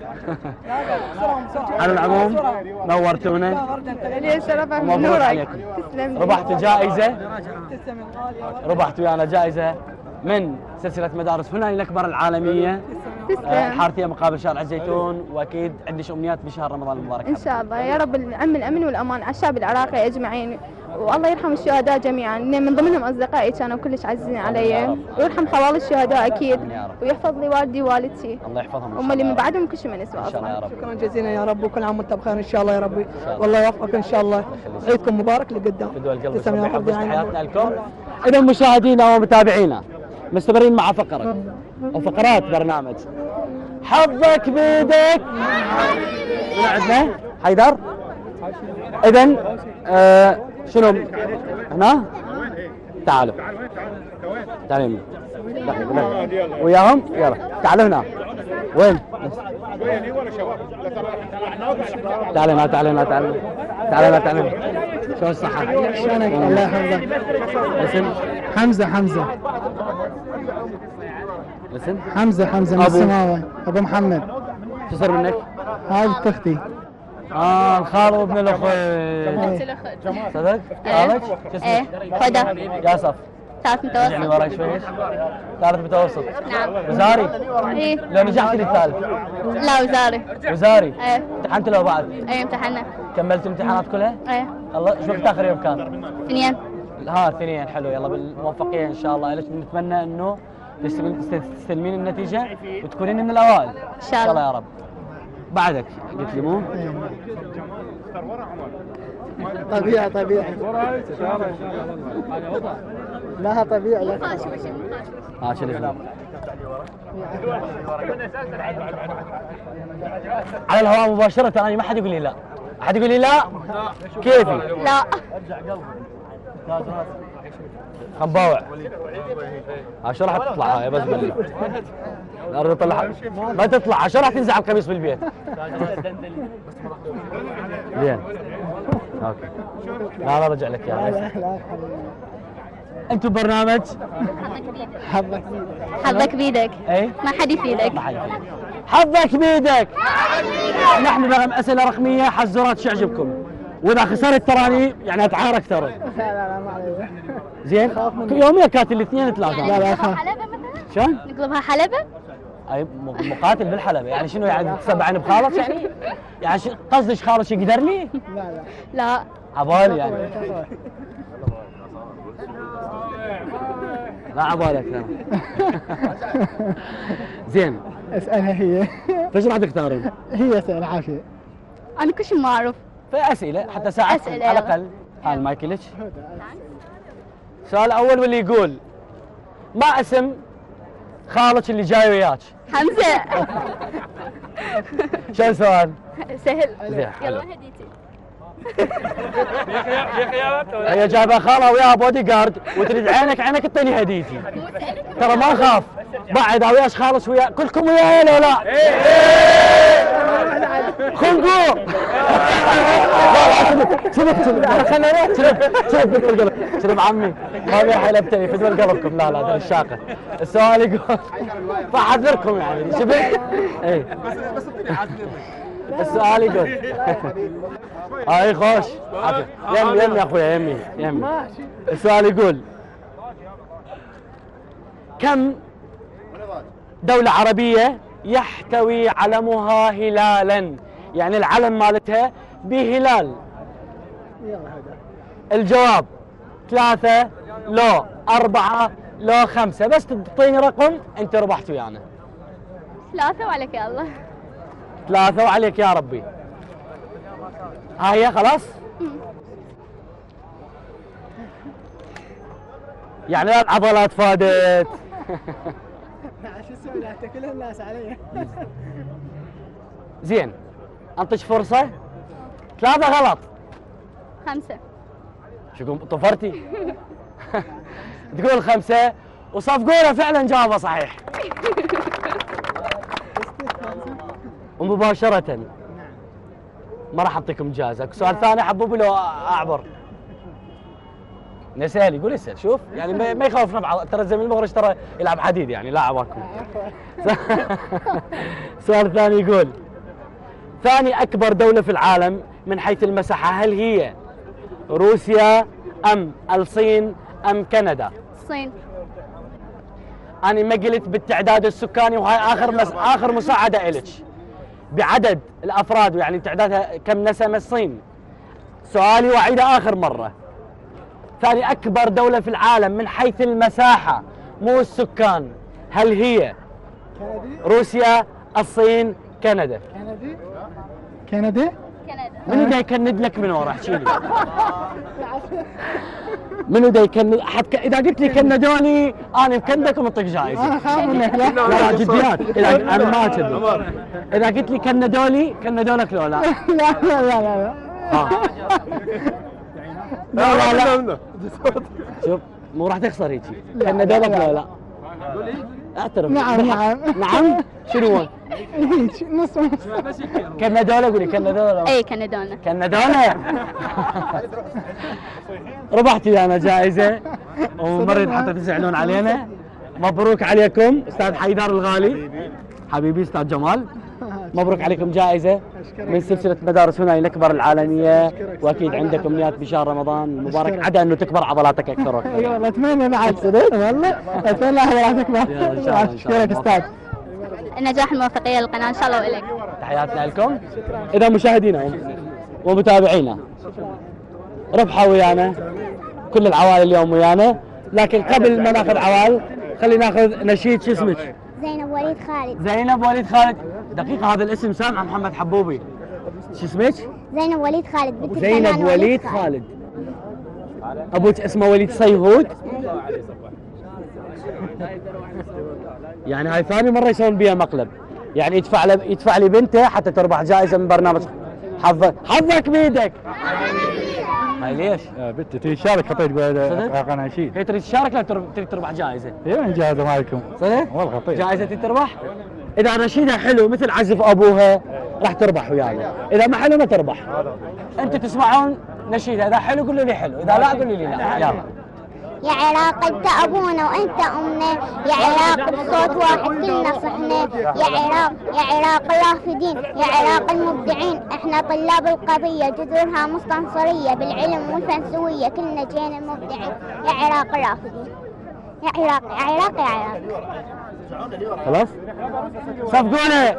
Speaker 4: على العموم نورتونا.
Speaker 5: لي شرف
Speaker 4: مبروك عليكم. ربحتوا جائزه، ربحتوا ويانا جائزه من سلسله مدارس هنا الاكبر العالميه. حارتيه مقابل شارع الزيتون، واكيد عندك امنيات بشهر رمضان المبارك.
Speaker 5: ان شاء الله يا رب العم الامن والامان على الشعب العراقي اجمعين، والله يرحم الشهداء جميعا، من ضمنهم اصدقائي كانوا كلش عزيزين علي، ويرحم خوال الشهداء اكيد، ويحفظ لي والدي ووالدتي.
Speaker 4: الله يحفظهم.
Speaker 5: هم اللي من بعدهم كل شيء من اسوا
Speaker 4: اصلا.
Speaker 10: شكرا جزيلا يا رب، وكل عام وانت بخير ان شاء الله يا ربي، والله يوفقك ان شاء الله. عيدكم مبارك لقدام.
Speaker 4: فدوى القلب. تسلم يا رب، تحياتنا لكم. اذا مشاهدينا ومتابعينا مستمرين مع فقره او فقرات برنامج حظك بيدك. من عندنا حيدر. اذا آه شنو هنا؟ تعالوا تعالوا وياهم، يلا تعالوا هنا. وين؟ تعالوا هنا تعالوا هنا تعالوا تعالوا هنا تعالوا. شو الصحة؟
Speaker 10: شلونك؟ الله يحفظك.
Speaker 4: اسم؟
Speaker 10: حمزة. حمزة
Speaker 4: اسم؟
Speaker 10: حمزة حمزة من السماوة. ابو محمد.
Speaker 4: شو صار منك؟
Speaker 10: هاي اختي.
Speaker 4: اه الخال وابن الاخت. صدق؟ خالك؟ شو اسمك؟
Speaker 5: هدى.
Speaker 4: ياسف.
Speaker 5: ثالث متوسط.
Speaker 4: يعني وراي شوي. ثالث متوسط.
Speaker 5: نعم.
Speaker 4: وزاري؟
Speaker 5: ايه.
Speaker 4: لو نجحتي للثالث؟
Speaker 5: لا وزاري.
Speaker 4: وزاري؟
Speaker 5: ايه.
Speaker 4: امتحنت له بعد؟
Speaker 5: ايه امتحنا.
Speaker 4: كملت الامتحانات كلها؟
Speaker 5: ايه.
Speaker 4: الله شو وقت اخر يوم كان؟
Speaker 5: اثنين.
Speaker 4: ها اثنين. حلو، يلا بالموفقيه ان شاء الله لك. نتمنى انه تستلمين النتيجه وتكونين من الاوائل
Speaker 5: ان شاء الله.
Speaker 4: ان شاء الله يا رب. بعدك قلت لي مو؟
Speaker 10: طبيعي طبيعي. لا طبيعي.
Speaker 4: ها شو الاسم؟ على الهواء مباشرة. أنا ما حد يقول لي لا. أحد يقول لي لا؟ كيفي؟
Speaker 5: لا.
Speaker 4: خنباوع. ها شو راح تطلع هاي بس بالله. اريد اطلع ما تطلع، شو راح تنزع القميص بالبيت؟ زين. اوكي. لا لا رجع لك يا انتم برنامج
Speaker 10: حظك
Speaker 5: حظك بيدك.
Speaker 4: اي
Speaker 5: ما حد يفيدك.
Speaker 4: ما حد يفيدك. حظك بيدك. نحن نعم اسئله رقميه حزورات شو يعجبكم، واذا خسرت تراني يعني اتعارك ترى.
Speaker 10: لا لا ما عليك.
Speaker 4: زين؟ يوميا كانت الاثنين ثلاثه.
Speaker 10: لا لا
Speaker 5: نطلبها حلبة مثلا؟
Speaker 4: شلون؟
Speaker 5: نطلبها حلبة؟
Speaker 4: اي مقاتل بالحلبة، يعني شنو يعني تسبعني بخالص يعني؟ يعني قصدك خالص يقدر لي؟
Speaker 10: لا لا
Speaker 5: لا.
Speaker 4: عبالي يعني. لا عبالك انا. زين.
Speaker 10: اسألها هي.
Speaker 4: فايش راح تختارون؟
Speaker 10: هي اسأل عافية.
Speaker 5: أنا كل شيء ما أعرف.
Speaker 4: في اسئله حتى ساعدكم
Speaker 5: أسئلة
Speaker 4: على
Speaker 5: يلا.
Speaker 4: الاقل. هاي المايك لك. السؤال الاول واللي يقول ما اسم خالك اللي جاي وياك؟
Speaker 5: حمزة.
Speaker 4: شو السؤال؟
Speaker 5: سهل.
Speaker 4: زين حلو.
Speaker 5: يلا هديتي.
Speaker 4: هي جايبه خالها وياها بودي جارد وتريد عينك عينك تعطيني هديتي. ترى ما اخاف بعد وياش خالص ويا كلكم وياي لو لا؟ خنقوا. شوف شوف خلينا شوف شوف فدوى القلب شوف عمي ما بي حلبتني فدوى قلبكم. لا لا هذا الشاقه. السؤال يقول فاحذركم يعني شوف اي السؤال يقول هاي خوش يمي يمي يا اخويا يمي يمي. السؤال يقول كم دولة عربية يحتوي علمها هلالا؟ يعني العلم مالتها بهلال. الجواب ثلاثة لو أربعة لو خمسة. بس تعطيني رقم أنت ربحت ويانا.
Speaker 5: ثلاثة وعليك يا الله.
Speaker 4: ثلاثة وعليك يا ربي. ها هي خلاص؟ يعني لا العضلات فادت.
Speaker 10: شو اسوي لا تاكلها الناس علي.
Speaker 4: زين انطش فرصة. ثلاثة غلط.
Speaker 6: خمسة.
Speaker 4: شو طفرتي؟ تقول خمسة وصفقونا فعلا جوابها صحيح. ومباشرة ما راح اعطيكم جائزة. سؤال ثاني حبوبي لو اعبر. نسال يقول اسال شوف يعني ما ما يخوفنا بعض. ترى الزميل المغرج ترى يلعب حديد يعني لا عواكم. سؤال ثاني يقول ثاني اكبر دولة في العالم من حيث المساحة هل هي روسيا ام الصين ام كندا؟
Speaker 6: الصين.
Speaker 4: انا ما قلت بالتعداد السكاني وهاي اخر مس... اخر مساعدة الك بعدد الافراد يعني تعدادها كم نسمة الصين. سؤالي واعيده اخر مرة. ثاني اكبر دولة في العالم من حيث المساحة مو السكان هل هي روسيا الصين كندا؟
Speaker 10: كندي كندي
Speaker 6: كندا.
Speaker 4: منو دا يكند لك من ورا احكي لي. منو دا يكند حد ك... اذا قلت لي كندوني انا مكندك ومنطق جائزه.
Speaker 10: انا خاف منك. لا
Speaker 4: لا لا جديات. اذا انا ما كذب. اذا قلت لي كندولي كندونك لو لا.
Speaker 10: لا لا لا لا
Speaker 4: ها. لا لا لا شوف مو راح تخسر هيجي. كندونك لو لا. اعترف.
Speaker 10: نعم نعم
Speaker 4: نعم شنو هو؟
Speaker 10: هيك نص نص.
Speaker 4: كندوله قولي كندوله.
Speaker 6: اي كندونا.
Speaker 4: كندوله. ربحتي انا جائزه ومريت حتى تزعلون علينا. مبروك عليكم استاذ حيدر الغالي حبيبي استاذ جمال. مبروك عليكم جائزه من سلسله مدارس هنا الاكبر العالميه واكيد عندك امنيات بشهر رمضان المبارك عدا انه تكبر عضلاتك اكثر واكثر.
Speaker 10: اي والله اتمنى بعد صدق والله اتمنى عضلاتك اكبر. اشكرك استاذ.
Speaker 6: النجاح الموفقية للقناة ان شاء الله والك.
Speaker 4: تحياتنا لكم. اذا مشاهدينا ومتابعينا ربحوا ويانا كل العوائل اليوم ويانا لكن قبل ما ناخذ عوائل خلينا ناخذ نشيد. شو اسمك؟
Speaker 11: زينب وليد خالد.
Speaker 4: زينب وليد خالد. دقيقة هذا الاسم سامع محمد حبوبي. شو اسمك؟
Speaker 11: زينب وليد خالد. بنت
Speaker 4: زينب
Speaker 11: الفنان
Speaker 4: وليد خالد. ابوك اسمه وليد صيهود. يعني هاي ثاني مرة يسوون بيها مقلب. يعني يدفع له يدفع لي بنته حتى تربح جائزة من برنامج حظك حظك بيدك. هاي ليش؟
Speaker 12: بنتي تريد تشارك خطيت بقناة نشيد.
Speaker 4: هي تريد تشارك لا تريد تربح جائزة؟
Speaker 12: اي من جائزة مالكم.
Speaker 4: صدق؟
Speaker 12: والله خطيت.
Speaker 4: جائزة تربح؟ إذا نشيدها حلو مثل عزف أبوها راح تربح ويانا، إذا ما حلو ما تربح. أنت تسمعون نشيدها، إذا حلو قولوا لي حلو، إذا لا قولوا لي لا. يلا.
Speaker 11: يا عراق انت ابونا وانت امنا، يا عراق بصوت واحد كلنا صحنا، يا عراق يا عراق الرافدين، يا عراق المبدعين، احنا طلاب القضيه جذورها مستنصريه بالعلم والفنسويه، كلنا جينا مبدعين، يا عراق الرافدين، يا عراق يا عراق يا عراق.
Speaker 4: خلاص؟ صفقونا.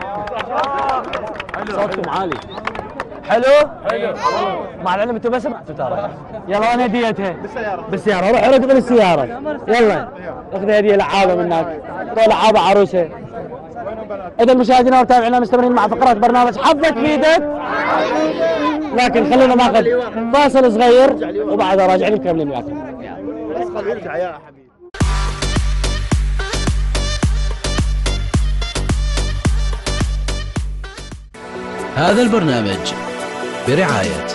Speaker 4: صوتكم عالي. حلو؟ حلو. مع العلم انتم ما سمعتوا ترى. يلا انا هديتها بالسيارة. بالسيارة، روح ركب السيارة. يلا اخذ هدية لعابة منك. لعابة عروسة. إذا المشاهدين ومتابعينا مستمرين مع فقرات برنامج حظك بيدك. لكن خلينا ناخذ فاصل صغير وبعدها راجعين مكملين وياكم.
Speaker 9: ارجع يا حبيبي.
Speaker 1: هذا البرنامج برعاية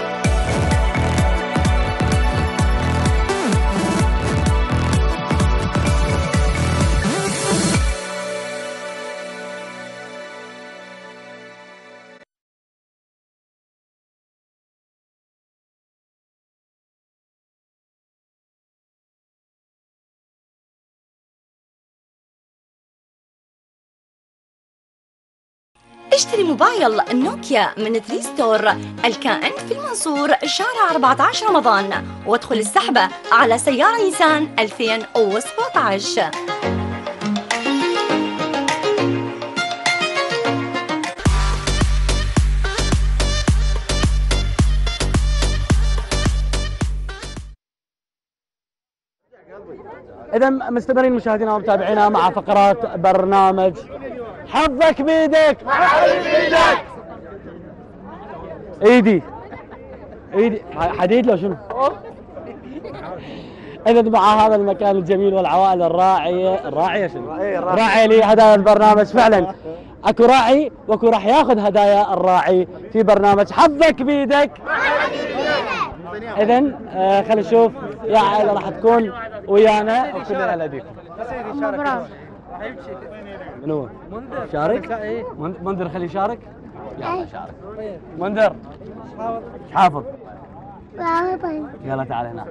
Speaker 2: اشتري موبايل نوكيا من ثري ستور الكائن في المنصور شارع أربعة عشر رمضان وادخل السحبة على سيارة نيسان ألفين وسبعة عشر.
Speaker 4: إذا مستمرين مشاهدينا ومتابعينا مع فقرات برنامج حظك بيدك.
Speaker 9: حظك بيدك.
Speaker 4: ايدي ايدي حديد لو شنو؟ إذا مع هذا المكان الجميل والعوائل الراعية الراعية شنو؟ راعي لهدايا البرنامج فعلا. اكو راعي واكو راح ياخذ هدايا الراعي في برنامج حظك بيدك. اذا آه خلينا نشوف يا عائلة راح تكون ويانا وكلنا هلا بيكم. من هو؟ منذر. شارك؟ منذر خليه يشارك؟ يلا شارك. منذر ايش حافظ؟ يلا تعال هنا.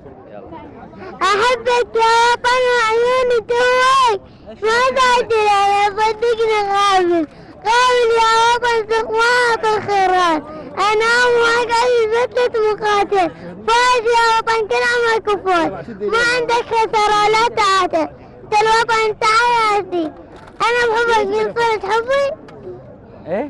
Speaker 11: أحبك يا وطن وعيوني توك ما تعدل على صدقني غافل غافل يا وطن سقماط الخيرات أنا أمك أي ستة مقاتل فاز يا وطن كل عمرك فوز ما عندك خسارة لا تعاتل أنت الوطن أنت حياتي أنا بحبك من صلة حبي.
Speaker 4: إيه؟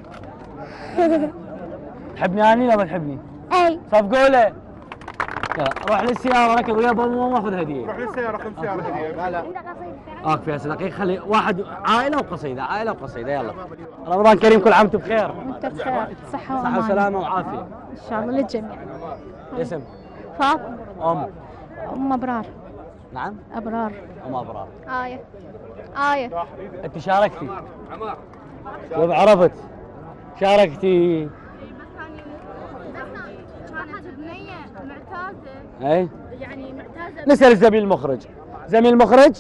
Speaker 4: تحبني أني لا ما تحبني؟
Speaker 11: أي
Speaker 4: صفقوا له. يلا روح للسيارة ركض ويا بابا واخذ هدية.
Speaker 9: روح للسيارة خذ سيارة هدية. لا لا.
Speaker 4: اوقف يا دقيقة خلي واحد عائلة وقصيدة عائلة وقصيدة يلا. رمضان كريم كل عام وانتم بخير.
Speaker 5: وانت بخير صحة
Speaker 4: صحة وسلامة وعافية.
Speaker 5: ان شاء الله للجميع.
Speaker 4: اسم؟
Speaker 5: فاطمة.
Speaker 4: أم؟
Speaker 5: أم أبرار.
Speaker 4: نعم؟
Speaker 5: أبرار.
Speaker 4: أم أبرار.
Speaker 5: آية. آية.
Speaker 4: أنت شاركتي؟ وعرفت شاركتي. اي
Speaker 5: يعني معتازة.
Speaker 4: نسأل زميل المخرج. زميل المخرج؟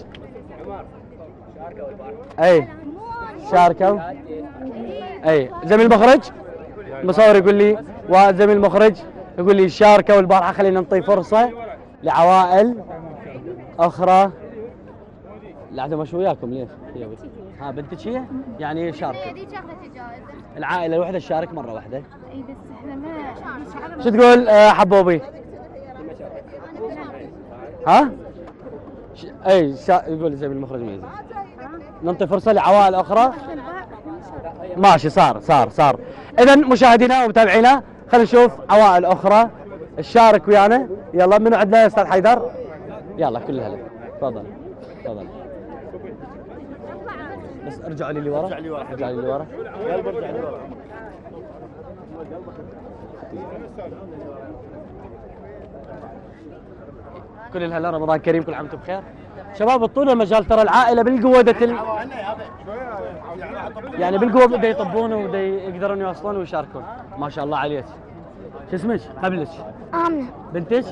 Speaker 4: اي شاركوا؟ اي زميل المخرج؟ المصور يقول لي وزميل المخرج يقول لي شاركوا البارحة خلينا نعطي فرصة لعوائل أخرى. العادة مش وياكم ليش؟ ها بنتك هي؟ يعني شاركوا. العائلة الوحدة تشارك مرة واحدة.
Speaker 5: اي بس احنا ما
Speaker 4: شو تقول حبوبي؟ ها؟ ش... اي شا... يقول زي المخرج ميزة. نعطي فرصة لعوائل أخرى. ماشي صار صار صار. إذا مشاهدينا ومتابعينا خلينا نشوف عوائل أخرى تشارك ويانا. يلا منو عندنا يا أستاذ حيدر؟ يلا كل هلا تفضل تفضل. بس ارجعوا لي اللي ورا. ارجعوا لي اللي ورا. قلب ارجع لي ورا. كل الهلا رمضان كريم كل عام وانتم بخير. شباب اعطونا مجال ترى العائله بالقوه ال... يعني بالقوه بده يطبون وبده يقدرون يوصلون ويشاركون. ما شاء الله عليك. شو اسمك؟ قبلك؟
Speaker 11: آمنة.
Speaker 4: بنتك؟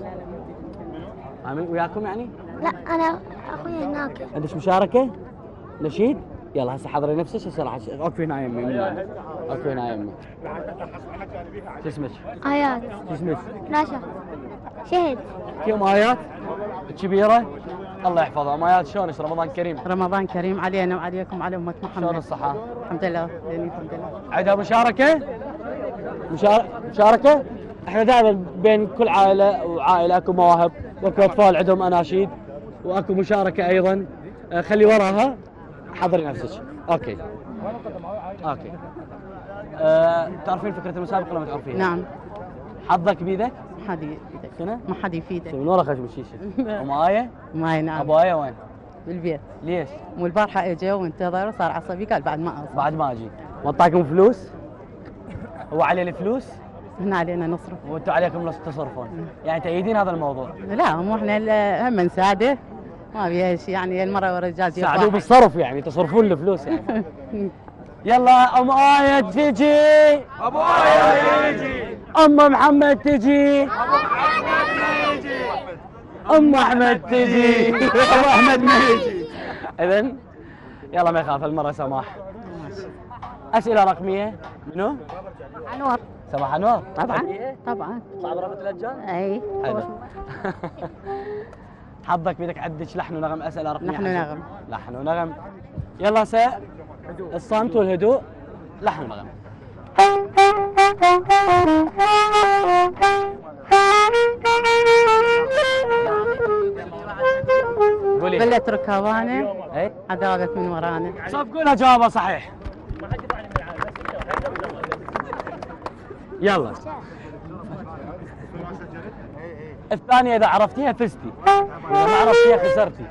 Speaker 4: آمنة وياكم يعني؟
Speaker 11: لا أنا أخوي هناك.
Speaker 4: عندك مشاركه؟ نشيد؟ يلا هسه حضري نفسك هسه راح اوقفي هنا يمي. اوقفي هنا يمي. شو اسمك؟
Speaker 11: آيات.
Speaker 4: شو اسمك؟
Speaker 11: رشا. شهد.
Speaker 4: كيوم آيات كبيرة. الله يحفظها. أم آيات شلونك؟ رمضان كريم.
Speaker 13: رمضان كريم علينا وعليكم وعلى أمة محمد.
Speaker 4: شلون الصحة؟
Speaker 13: الحمد لله الحمد لله.
Speaker 4: عندها مشاركة؟ مشار... مشاركة؟ احنا دائما بين كل عائلة وعائلة اكو مواهب واكو أطفال عندهم أناشيد واكو مشاركة أيضا. آه خلي وراها حضري نفسك. اوكي. اوكي. أه... تعرفين فكرة المسابقة ولا ما تعرفين؟
Speaker 13: نعم.
Speaker 4: حظك بيدك؟
Speaker 13: ما حد يفيدك.
Speaker 4: شنو؟
Speaker 13: ما حد يفيدك.
Speaker 4: من ورا خشم الشيشة. أم آية؟
Speaker 13: أم آية نعم.
Speaker 4: أبو آية وين؟
Speaker 13: بالبيت.
Speaker 4: ليش؟
Speaker 13: مو البارحة اجى وانتظر وصار عصبي قال بعد ما أوصل.
Speaker 4: بعد ما أجي. ما أعطاكم فلوس؟ هو عليه الفلوس؟
Speaker 13: احنا علينا نصرف.
Speaker 4: وأنتم عليكم تصرفون. يعني تأيدين هذا الموضوع؟
Speaker 13: لا مو احنا هم نساعده ما فيها شيء يعني المرة والرجال
Speaker 4: ساعدوه بالصرف يعني تصرفون الفلوس يعني. يلا أم آية تجي. أبو آية يجي. أم محمد تجي. أبو محمد يجي. أم أحمد تجي. أبو أحمد ما يجي. إذن يلا ما يخاف المرة سماح. أسئلة رقمية. منو؟
Speaker 5: أنور.
Speaker 13: سماح أنور؟
Speaker 5: طبعا طبعا.
Speaker 4: صعب ربط الأجيال؟
Speaker 5: أي.
Speaker 4: حلو. حظك بيدك عدش لحن ونغم. أسئلة رقمية.
Speaker 13: لحن ونغم.
Speaker 4: لحن ونغم. يلا سا الصمت والهدوء. لحن ونغم. قولي.
Speaker 13: بلت ركبانه.
Speaker 4: اي
Speaker 13: عذابت من ورانا.
Speaker 4: صفقوا لها جوابها صحيح. يلا. الثانية إذا عرفتيها فزتي. إذا ما عرفتيها خسرتي.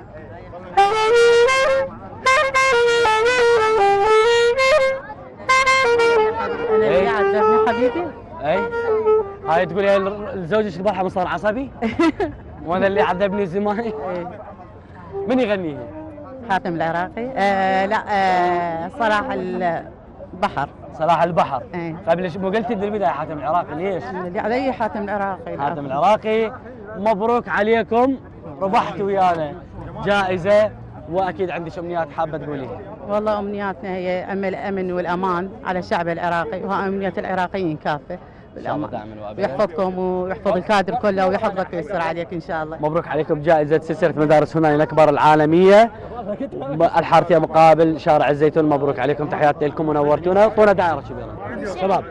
Speaker 13: أنا اللي عذبني حبيبي.
Speaker 4: أي هاي تقولي زوجك البارحه صار عصبي؟ وانا اللي عذبني زمان. من يغنيها؟
Speaker 13: حاتم العراقي. آه لا آه صلاح البحر.
Speaker 4: صلاح البحر.
Speaker 13: ايه.
Speaker 4: طيب ليش مو قلتي بالبدايه حاتم العراقي ليش؟
Speaker 13: اللي علي حاتم العراقي.
Speaker 4: حاتم العراقي. مبروك عليكم، ربحتوا ويانا جائزه، واكيد عندك امنيات حابه تقوليها.
Speaker 13: والله امنياتنا هي امل الامن والامان على الشعب العراقي، وامنيه العراقيين كافه
Speaker 4: بالأمان.
Speaker 13: ويحفظكم ويحفظ الكادر كله ويحفظك ويستر عليك ان شاء الله.
Speaker 4: مبروك عليكم جائزه سلسله مدارس هنا الاكبر العالميه الحارتيه مقابل شارع الزيتون. مبروك عليكم، تحياتي لكم ونورتونا. طونا دائره كبيره شباب.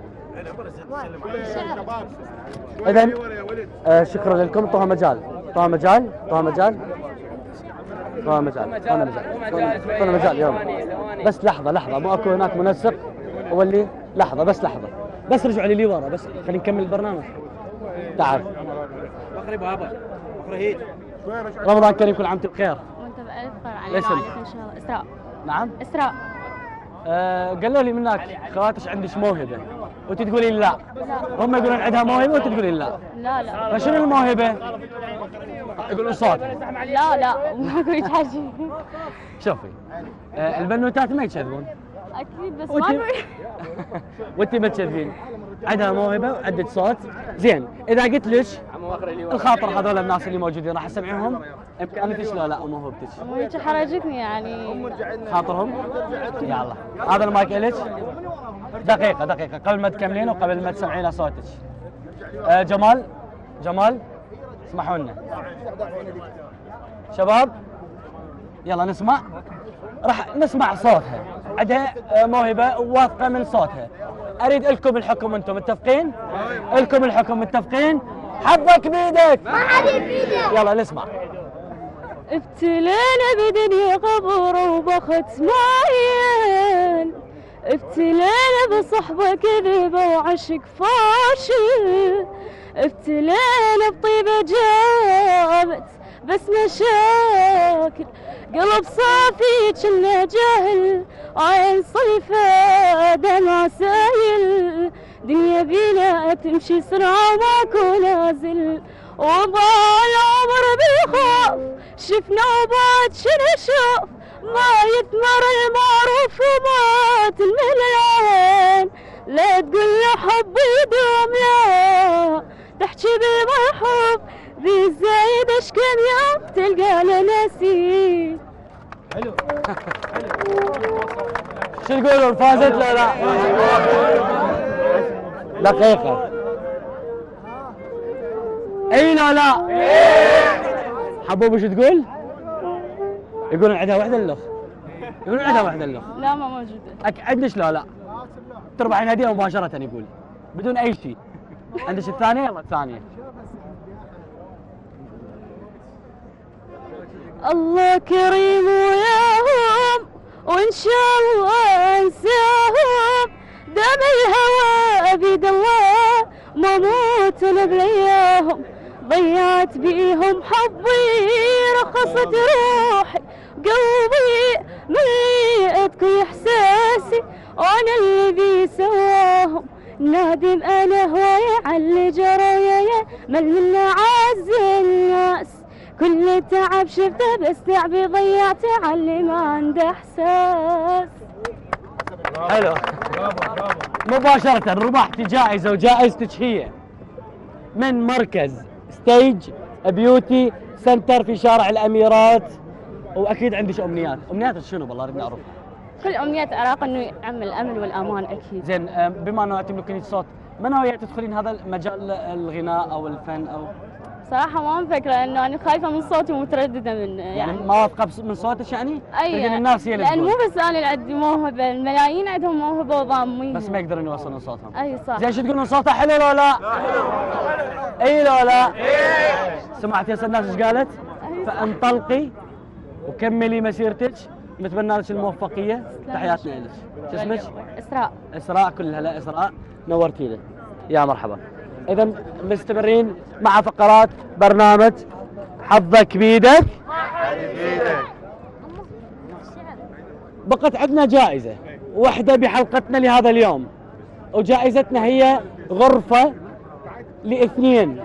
Speaker 4: اذا آه شكرا لكم. طوها مجال طوها مجال طوها مجال طوها مجال طونا مجال طونا مجال يلا. بس لحظه لحظه، مو اكو هناك منسق هو اللي لحظه بس لحظه بس رجعوا لي ورا بس خلينا نكمل البرنامج. تعال رمضان كريم، كل عام وانتم بخير.
Speaker 6: وانت بألف خير علينا وعليكم ان شاء الله. اسراء.
Speaker 4: نعم
Speaker 6: اسراء.
Speaker 4: آه قالوا لي منك خواتش عندك موهبه وانت تقولي لا.
Speaker 6: لا.
Speaker 4: هم يقولون عندها موهبه وانت تقولي لا.
Speaker 6: لا لا.
Speaker 4: فشنو الموهبه؟ يقولون صوت.
Speaker 6: لا لا ماكو هيك حاجه.
Speaker 4: شوفي آه البنوتات ما يكذبون.
Speaker 6: اكيد بس
Speaker 4: وانت
Speaker 6: ما
Speaker 4: وانت ما تكذبين. عندها موهبه وعندك صوت زين. اذا قلت لك الخاطر هذول الناس اللي موجودين راح اسمعهم امكانيتك لا لا موهبتك؟
Speaker 6: هيك حرجتني يعني.
Speaker 4: خاطرهم؟ يلا هذا المايك لك. دقيقه دقيقه قبل ما تكملين وقبل ما تسمعين صوتك. آه جمال جمال اسمحوا لنا شباب، يلا نسمع. راح نسمع صوتها، عندها موهبه واثقه من صوتها. اريد لكم الحكم، انتم متفقين؟ لكم الحكم متفقين؟ حظك بيدك.
Speaker 11: ما حد بيدك.
Speaker 4: يلا نسمع.
Speaker 6: ابتلينا بدنيا قبر وبخت معين، ابتلينا بصحبة كذبة وعشق فاشل، ابتلينا بطيبة جابت بس مشاكل، قلب صافي كنا جاهل، عين صيفة دمع سايل، دنيا بينا تمشي سرعة وماكو نازل، وضاع العمر بيخاف شفنا وبعد شنو شوف، ما يثمر المعروف ومات المليان، لا تقول له حب يدوم لا تحكي بالمحبوب، بالزايد اش كم يوم تلقى له نسيب.
Speaker 4: حلو شو تقولون فازت لا لا؟ دقيقة. اي لا لا؟ حبوب شو تقول؟ يقولون عندها وحدة الاخ. يقولون عندها وحدة الاخ.
Speaker 6: لا ما موجودة.
Speaker 4: أك... عندش لا لا؟ تربحين هدية مباشرة يقول بدون أي شيء. عندك الثانية؟ يلا الثانية.
Speaker 6: الله كريم وياهم وإن شاء الله أنساهم، دام الهوى بيد الله ما موت أنا بلياهم، ضيعت بيهم حظي رخصت روحي قلبي مليئت كل إحساسي، وأنا اللي بي سواهم نادم أنا هواية على اللي جرايا، مل من أعز الناس كل تعب شفته بس تعبي ضيعته على اللي ما عنده احساس.
Speaker 4: حلو مباشرة ربحتي جائزة، وجائزتك هي من مركز ستيج بيوتي سنتر في شارع الأميرات. وأكيد عندك أمنيات. أمنياتك شنو بالله اريد نعرف؟
Speaker 6: كل أمنيات العراق إنه يعم الأمن والأمان أكيد.
Speaker 4: زين بما إنه تملكين صوت، ما ناوية تدخلين هذا المجال الغناء أو الفن أو؟
Speaker 6: صراحة ما مفكرة إنه أنا خايفة من صوتي ومترددة من يعني,
Speaker 4: يعني ما واثقة من صوتك يعني؟
Speaker 6: أي
Speaker 4: الناس هي اللي
Speaker 6: لأن مو بس أنا اللي عندي موهبة، الملايين عندهم موهبة وضامين
Speaker 4: بس ما يقدرون يوصلون صوتهم.
Speaker 6: أي صح.
Speaker 4: زين شو تقولون صوتها حلو لو لا؟ اي لو لا؟ سمعتي هسه الناس ايش قالت؟ فانطلقي وكملي مسيرتك، نتمنى لك الموفقية، تحياتنا لك. شو اسمك؟
Speaker 6: إسراء.
Speaker 4: إسراء، كل هلا إسراء، نورتينا. يا مرحبا. إذا مستمرين مع فقرات برنامج حظك بيدك. بقت عندنا جائزة واحدة بحلقتنا لهذا اليوم، وجائزتنا هي غرفة لاثنين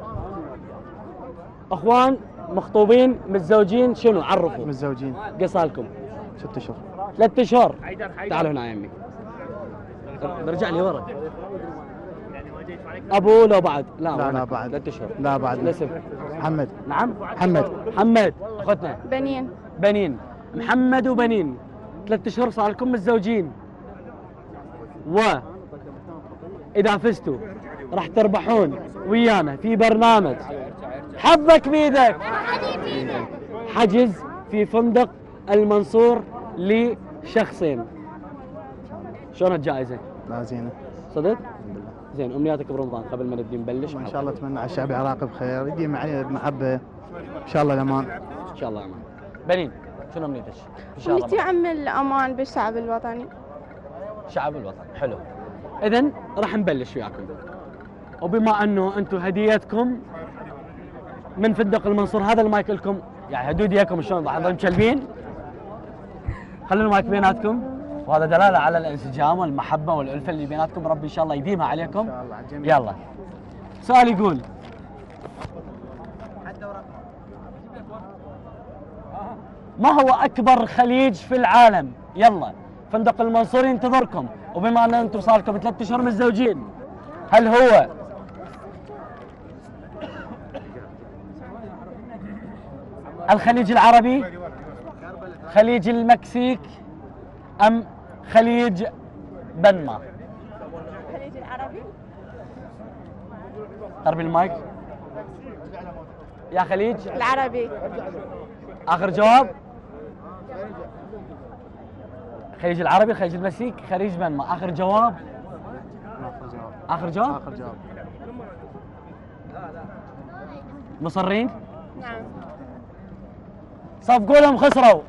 Speaker 4: اخوان مخطوبين متزوجين شنو عرفوا؟
Speaker 12: متزوجين.
Speaker 4: قصالكم؟
Speaker 12: ست اشهر.
Speaker 4: ثلاث اشهر. تعالوا هنا يا يمي. برجع لي ورا. ابوه لو بعد؟ لا
Speaker 12: لا لا بعد.
Speaker 4: ثلاث اشهر.
Speaker 12: لا بعد.
Speaker 4: الاسم؟
Speaker 12: محمد.
Speaker 4: نعم؟
Speaker 12: محمد.
Speaker 4: محمد اخوتنا.
Speaker 5: بنين.
Speaker 4: بنين. محمد وبنين. ثلاث اشهر صار لكم متزوجين. و اذا فزتوا راح تربحون ويانا في برنامج حظك بيدك، حجز في فندق المنصور لشخصين. شلون الجائزه؟
Speaker 12: لا زينه.
Speaker 4: صدق؟ زين، امنياتك برمضان قبل ما نبدي نبلش؟
Speaker 12: ان شاء الله اتمنى على الشعب العراقي بخير، يديم علينا بمحبه ان شاء الله الامان.
Speaker 4: ان شاء الله امان. بنين شنو امنيتك؟ ان شاء الله.
Speaker 5: امنيتي عم الامان بالشعب الوطني.
Speaker 4: شعب الوطن، حلو. اذا راح نبلش وياكم. وبما انه انتم هديتكم من فندق المنصور، هذا المايك لكم، يعني هدوا اياكم شلون راح نظل مشلبين؟ خلوا المايك بيناتكم، وهذا دلاله على الانسجام والمحبه والالفه اللي بيناتكم، ربي ان شاء الله يديمها عليكم. ان شاء الله على الجميع. يلا. سؤال يقول: ما هو اكبر خليج في العالم؟ يلا، فندق المنصور ينتظركم، وبما ان انتم صار لكم ثلاث اشهر متزوجين، هل هو الخليج العربي، خليج المكسيك، ام خليج بنما؟
Speaker 5: الخليج العربي.
Speaker 4: قربي المايك يا خليج
Speaker 5: العربي.
Speaker 4: اخر جواب؟ خليج العربي، خليج المكسيك، خليج بنما. اخر جواب؟ اخر جواب؟
Speaker 12: اخر جواب.
Speaker 4: مصرين؟
Speaker 5: نعم.
Speaker 4: صفقوا لهم خسروا.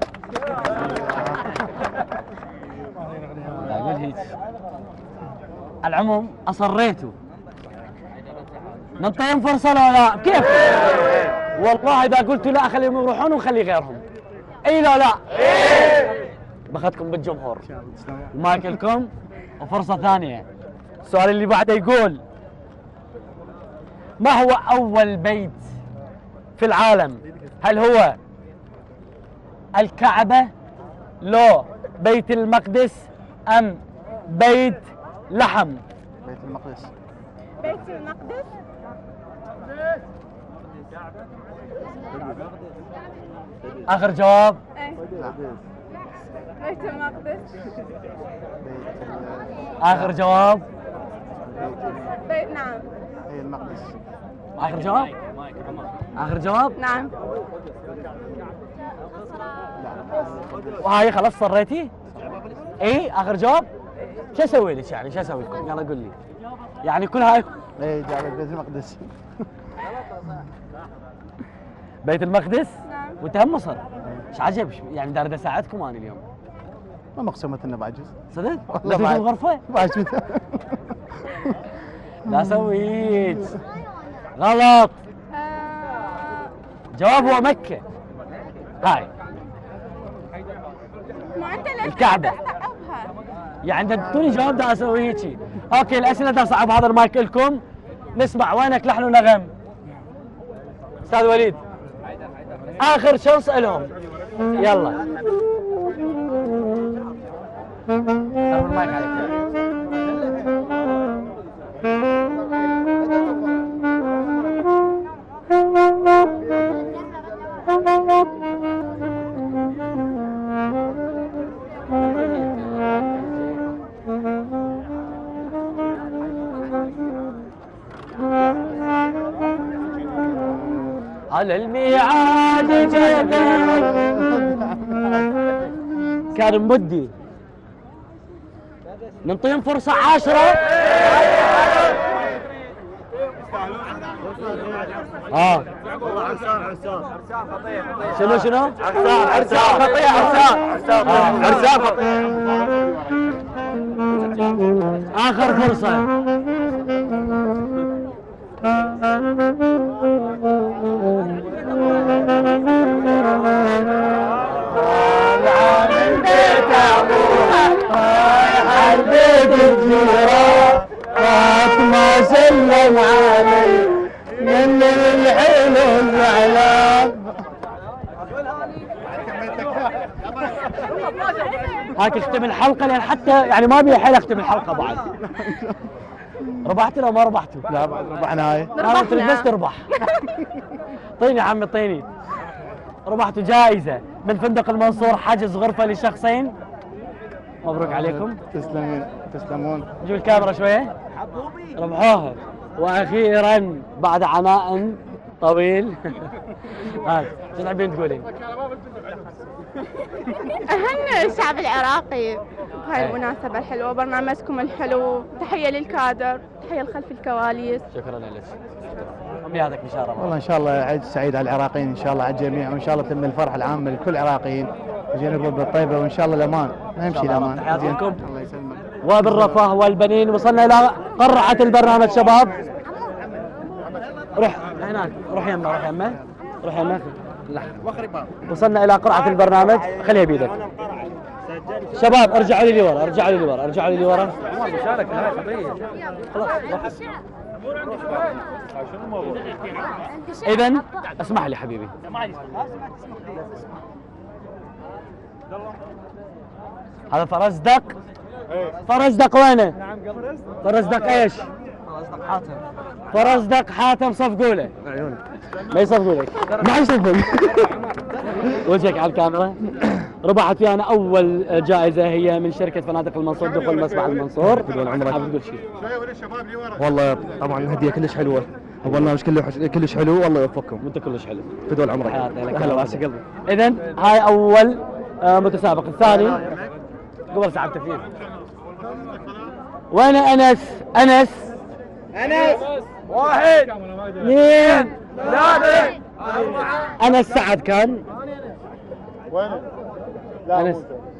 Speaker 4: لا اقول هيك. العموم اصريتوا. نعطيهم فرصه لو لا؟ كيف؟ والله اذا قلتوا لا خليهم يروحون ونخلي غيرهم. اي لا لا؟ باخذكم بالجمهور. المايك لكم وفرصه ثانيه. السؤال اللي بعده يقول: ما هو اول بيت في العالم؟ هل هو الكعبه، لو بيت المقدس، ام بيت لحم؟
Speaker 12: بيت المقدس.
Speaker 5: بيت المقدس.
Speaker 4: اخر جواب؟
Speaker 5: ايه. بيت المقدس.
Speaker 4: اخر جواب؟
Speaker 5: بيت نعم.
Speaker 12: اي المقدس.
Speaker 4: اخر جواب؟ اخر جواب؟
Speaker 5: نعم.
Speaker 4: وهاي خلاص صريتي؟ اي اخر جواب؟ شو اسوي لك يعني؟ شو اسوي لكم؟ يلا قول لي. يعني كل هاي
Speaker 12: اي جابت بيت المقدس.
Speaker 4: بيت المقدس؟
Speaker 5: نعم.
Speaker 4: وانت هم مصر؟ ايش عجب، يعني دارد اساعدكم انا اليوم.
Speaker 12: ما مقسمة لنا بعجز.
Speaker 4: صدق؟
Speaker 12: لا
Speaker 4: لا غرفة؟
Speaker 12: بعجز.
Speaker 4: لا سويت غلط. جواب هو مكة. هاي
Speaker 5: ما انت ليش
Speaker 4: الكعبة.
Speaker 5: تصعبها؟
Speaker 4: يعني انتوني جواب دا اسوي هيجي. اوكي الاسئله دا صعب، هذا المايك لكم. نسمع وينك لحن ونغم. استاذ وليد اخر شانس لهم. يلا قرب المايك عليك. على الميعاد جينا كان مدي نعطيهم فرصة عشرة. اه شنو شنو؟ عرسان عرسان خطية عرسان عرسان عرسان خطية. آخر فرصة. البيت الجيران فاطمة سلم عليك. هاك اختم الحلقه لان حتى يعني ما بي حيل اختم الحلقه بعد. ربحتوا لو ما ربحتوا؟
Speaker 12: لا بعد ربحنا هاي.
Speaker 4: لا انت بس تربح. طيني يا عمي طيني. ربحتوا جائزه من فندق المنصور، حجز غرفه لشخصين. مبروك عليكم.
Speaker 12: تسلمين تسلمون.
Speaker 4: جيب الكاميرا شويه. ربحوها. واخيرا بعد عناء طويل. هاي شو تحبين تقولين؟
Speaker 5: أهنئ الشعب العراقي بهاي المناسبة الحلوة، برنامجكم الحلو، تحية للكادر، تحية لخلف الكواليس.
Speaker 4: شكرا لك. أمنياتك مشارفة.
Speaker 12: والله إن شاء الله عيد سعيد على العراقيين إن شاء الله على الجميع، وإن شاء الله تم الفرحة العامة لكل العراقيين، وجينا نقبل بالطيبة وإن شاء الله الأمان، أهم شيء الأمان.
Speaker 4: تحياتكم. الله يسلمك. وبالرفاه والبنين وصلنا إلى قرعة البرنامج شباب. روح هناك، روح يمه، روح يمه، روح يمه. وصلنا إلى قرعة البرنامج، خليها بيدك. شباب ارجعوا لي لورا، ارجعوا لي لورا، ارجعوا لي لورا. خلاص. إذا اسمح لي حبيبي. هذا فرزدق. فرزدق وينه؟ فرزدق ايش؟ فرزدق حاتم. فرزدق حاتم صفقوا له. ما يصفقوا لك. ما يصفق. وجهك على الكاميرا. ربحت ويانا اول جائزه هي من شركه فنادق المنصور، دخول مسبح المنصور. تقول عمرك حابب تقول شيء؟
Speaker 14: والله طبعا هديه كلش حلوه، البرنامج كله كلش حلو، والله يوفقكم.
Speaker 4: وانت كلش حلو.
Speaker 14: تدول عمرك.
Speaker 4: هلا واسع قلبي. اذا هاي اول متسابق، الثاني قبل ساعه تفكير. وين انس؟ انس
Speaker 3: انس واحد
Speaker 4: اثنين
Speaker 3: ثلاثة
Speaker 4: انس سعد كان
Speaker 9: وين؟
Speaker 4: انس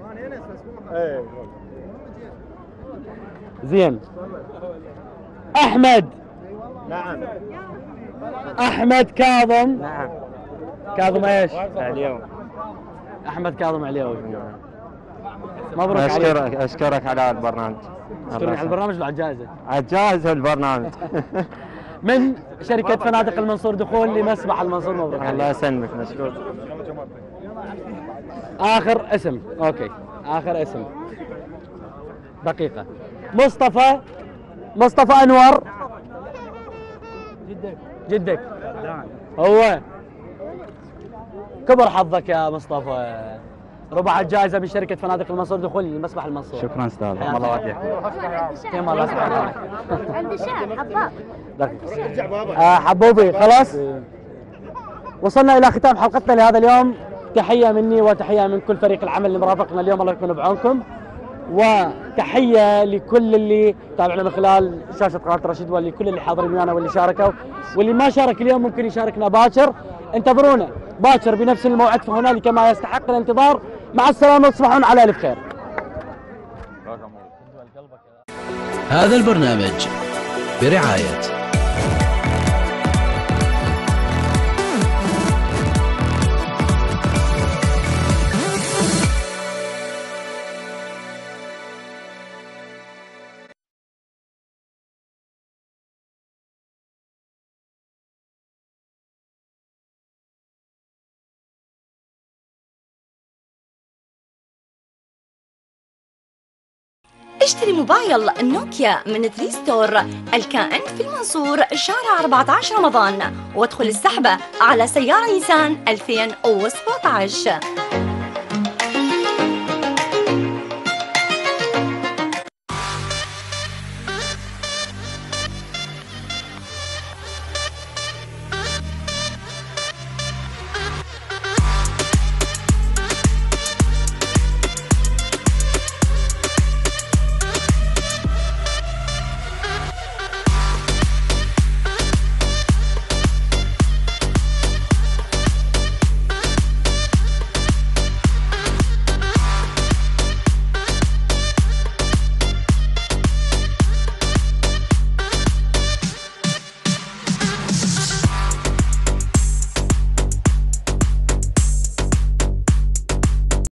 Speaker 4: زين. احمد.
Speaker 9: نعم.
Speaker 4: احمد كاظم.
Speaker 9: نعم.
Speaker 4: كاظم ايش؟
Speaker 14: اليوم.
Speaker 4: احمد كاظم عليوي. مبروك عليك.
Speaker 14: اشكرك اشكرك على البرنامج.
Speaker 4: اشكرك على البرنامج وعلى الجائزه.
Speaker 14: على الجائزه البرنامج.
Speaker 4: من شركه فنادق المنصور، دخول لمسبح المنصور. مبروك.
Speaker 14: الله يسلمك، مشكور.
Speaker 4: اخر اسم، اوكي، اخر اسم. دقيقه. مصطفى. مصطفى انور. جدك. جدك. هو. كبر حظك يا مصطفى. ربع الجائزه من شركه فنادق المنصور، دخول لمسبح المنصور.
Speaker 14: شكرا استاذ، الله يوفقك.
Speaker 4: كيما الله سبحانه.
Speaker 11: عندي شعر حباب.
Speaker 9: ارجع بابا.
Speaker 4: آه حبوبي خلاص. وصلنا الى ختام حلقتنا لهذا اليوم. تحيه مني وتحيه من كل فريق العمل اللي مرافقنا اليوم، الله يكون بعونكم. وتحيه لكل اللي تابعنا من خلال شاشه قناه رشيد، ولكل اللي حاضرين ويانا واللي شاركوا، واللي ما شارك اليوم ممكن يشاركنا باكر. انتظرونا باكر بنفس الموعد، فهنالك ما يستحق الانتظار. مع السلامه وتصبحون على الف خير.
Speaker 1: هذا البرنامج برعاية
Speaker 2: اشتري موبايل نوكيا من تري ستور الكائن في المنصور شارع أربعة عشر رمضان، وادخل السحبة على سيارة نيسان ألفين وسبعة عشر.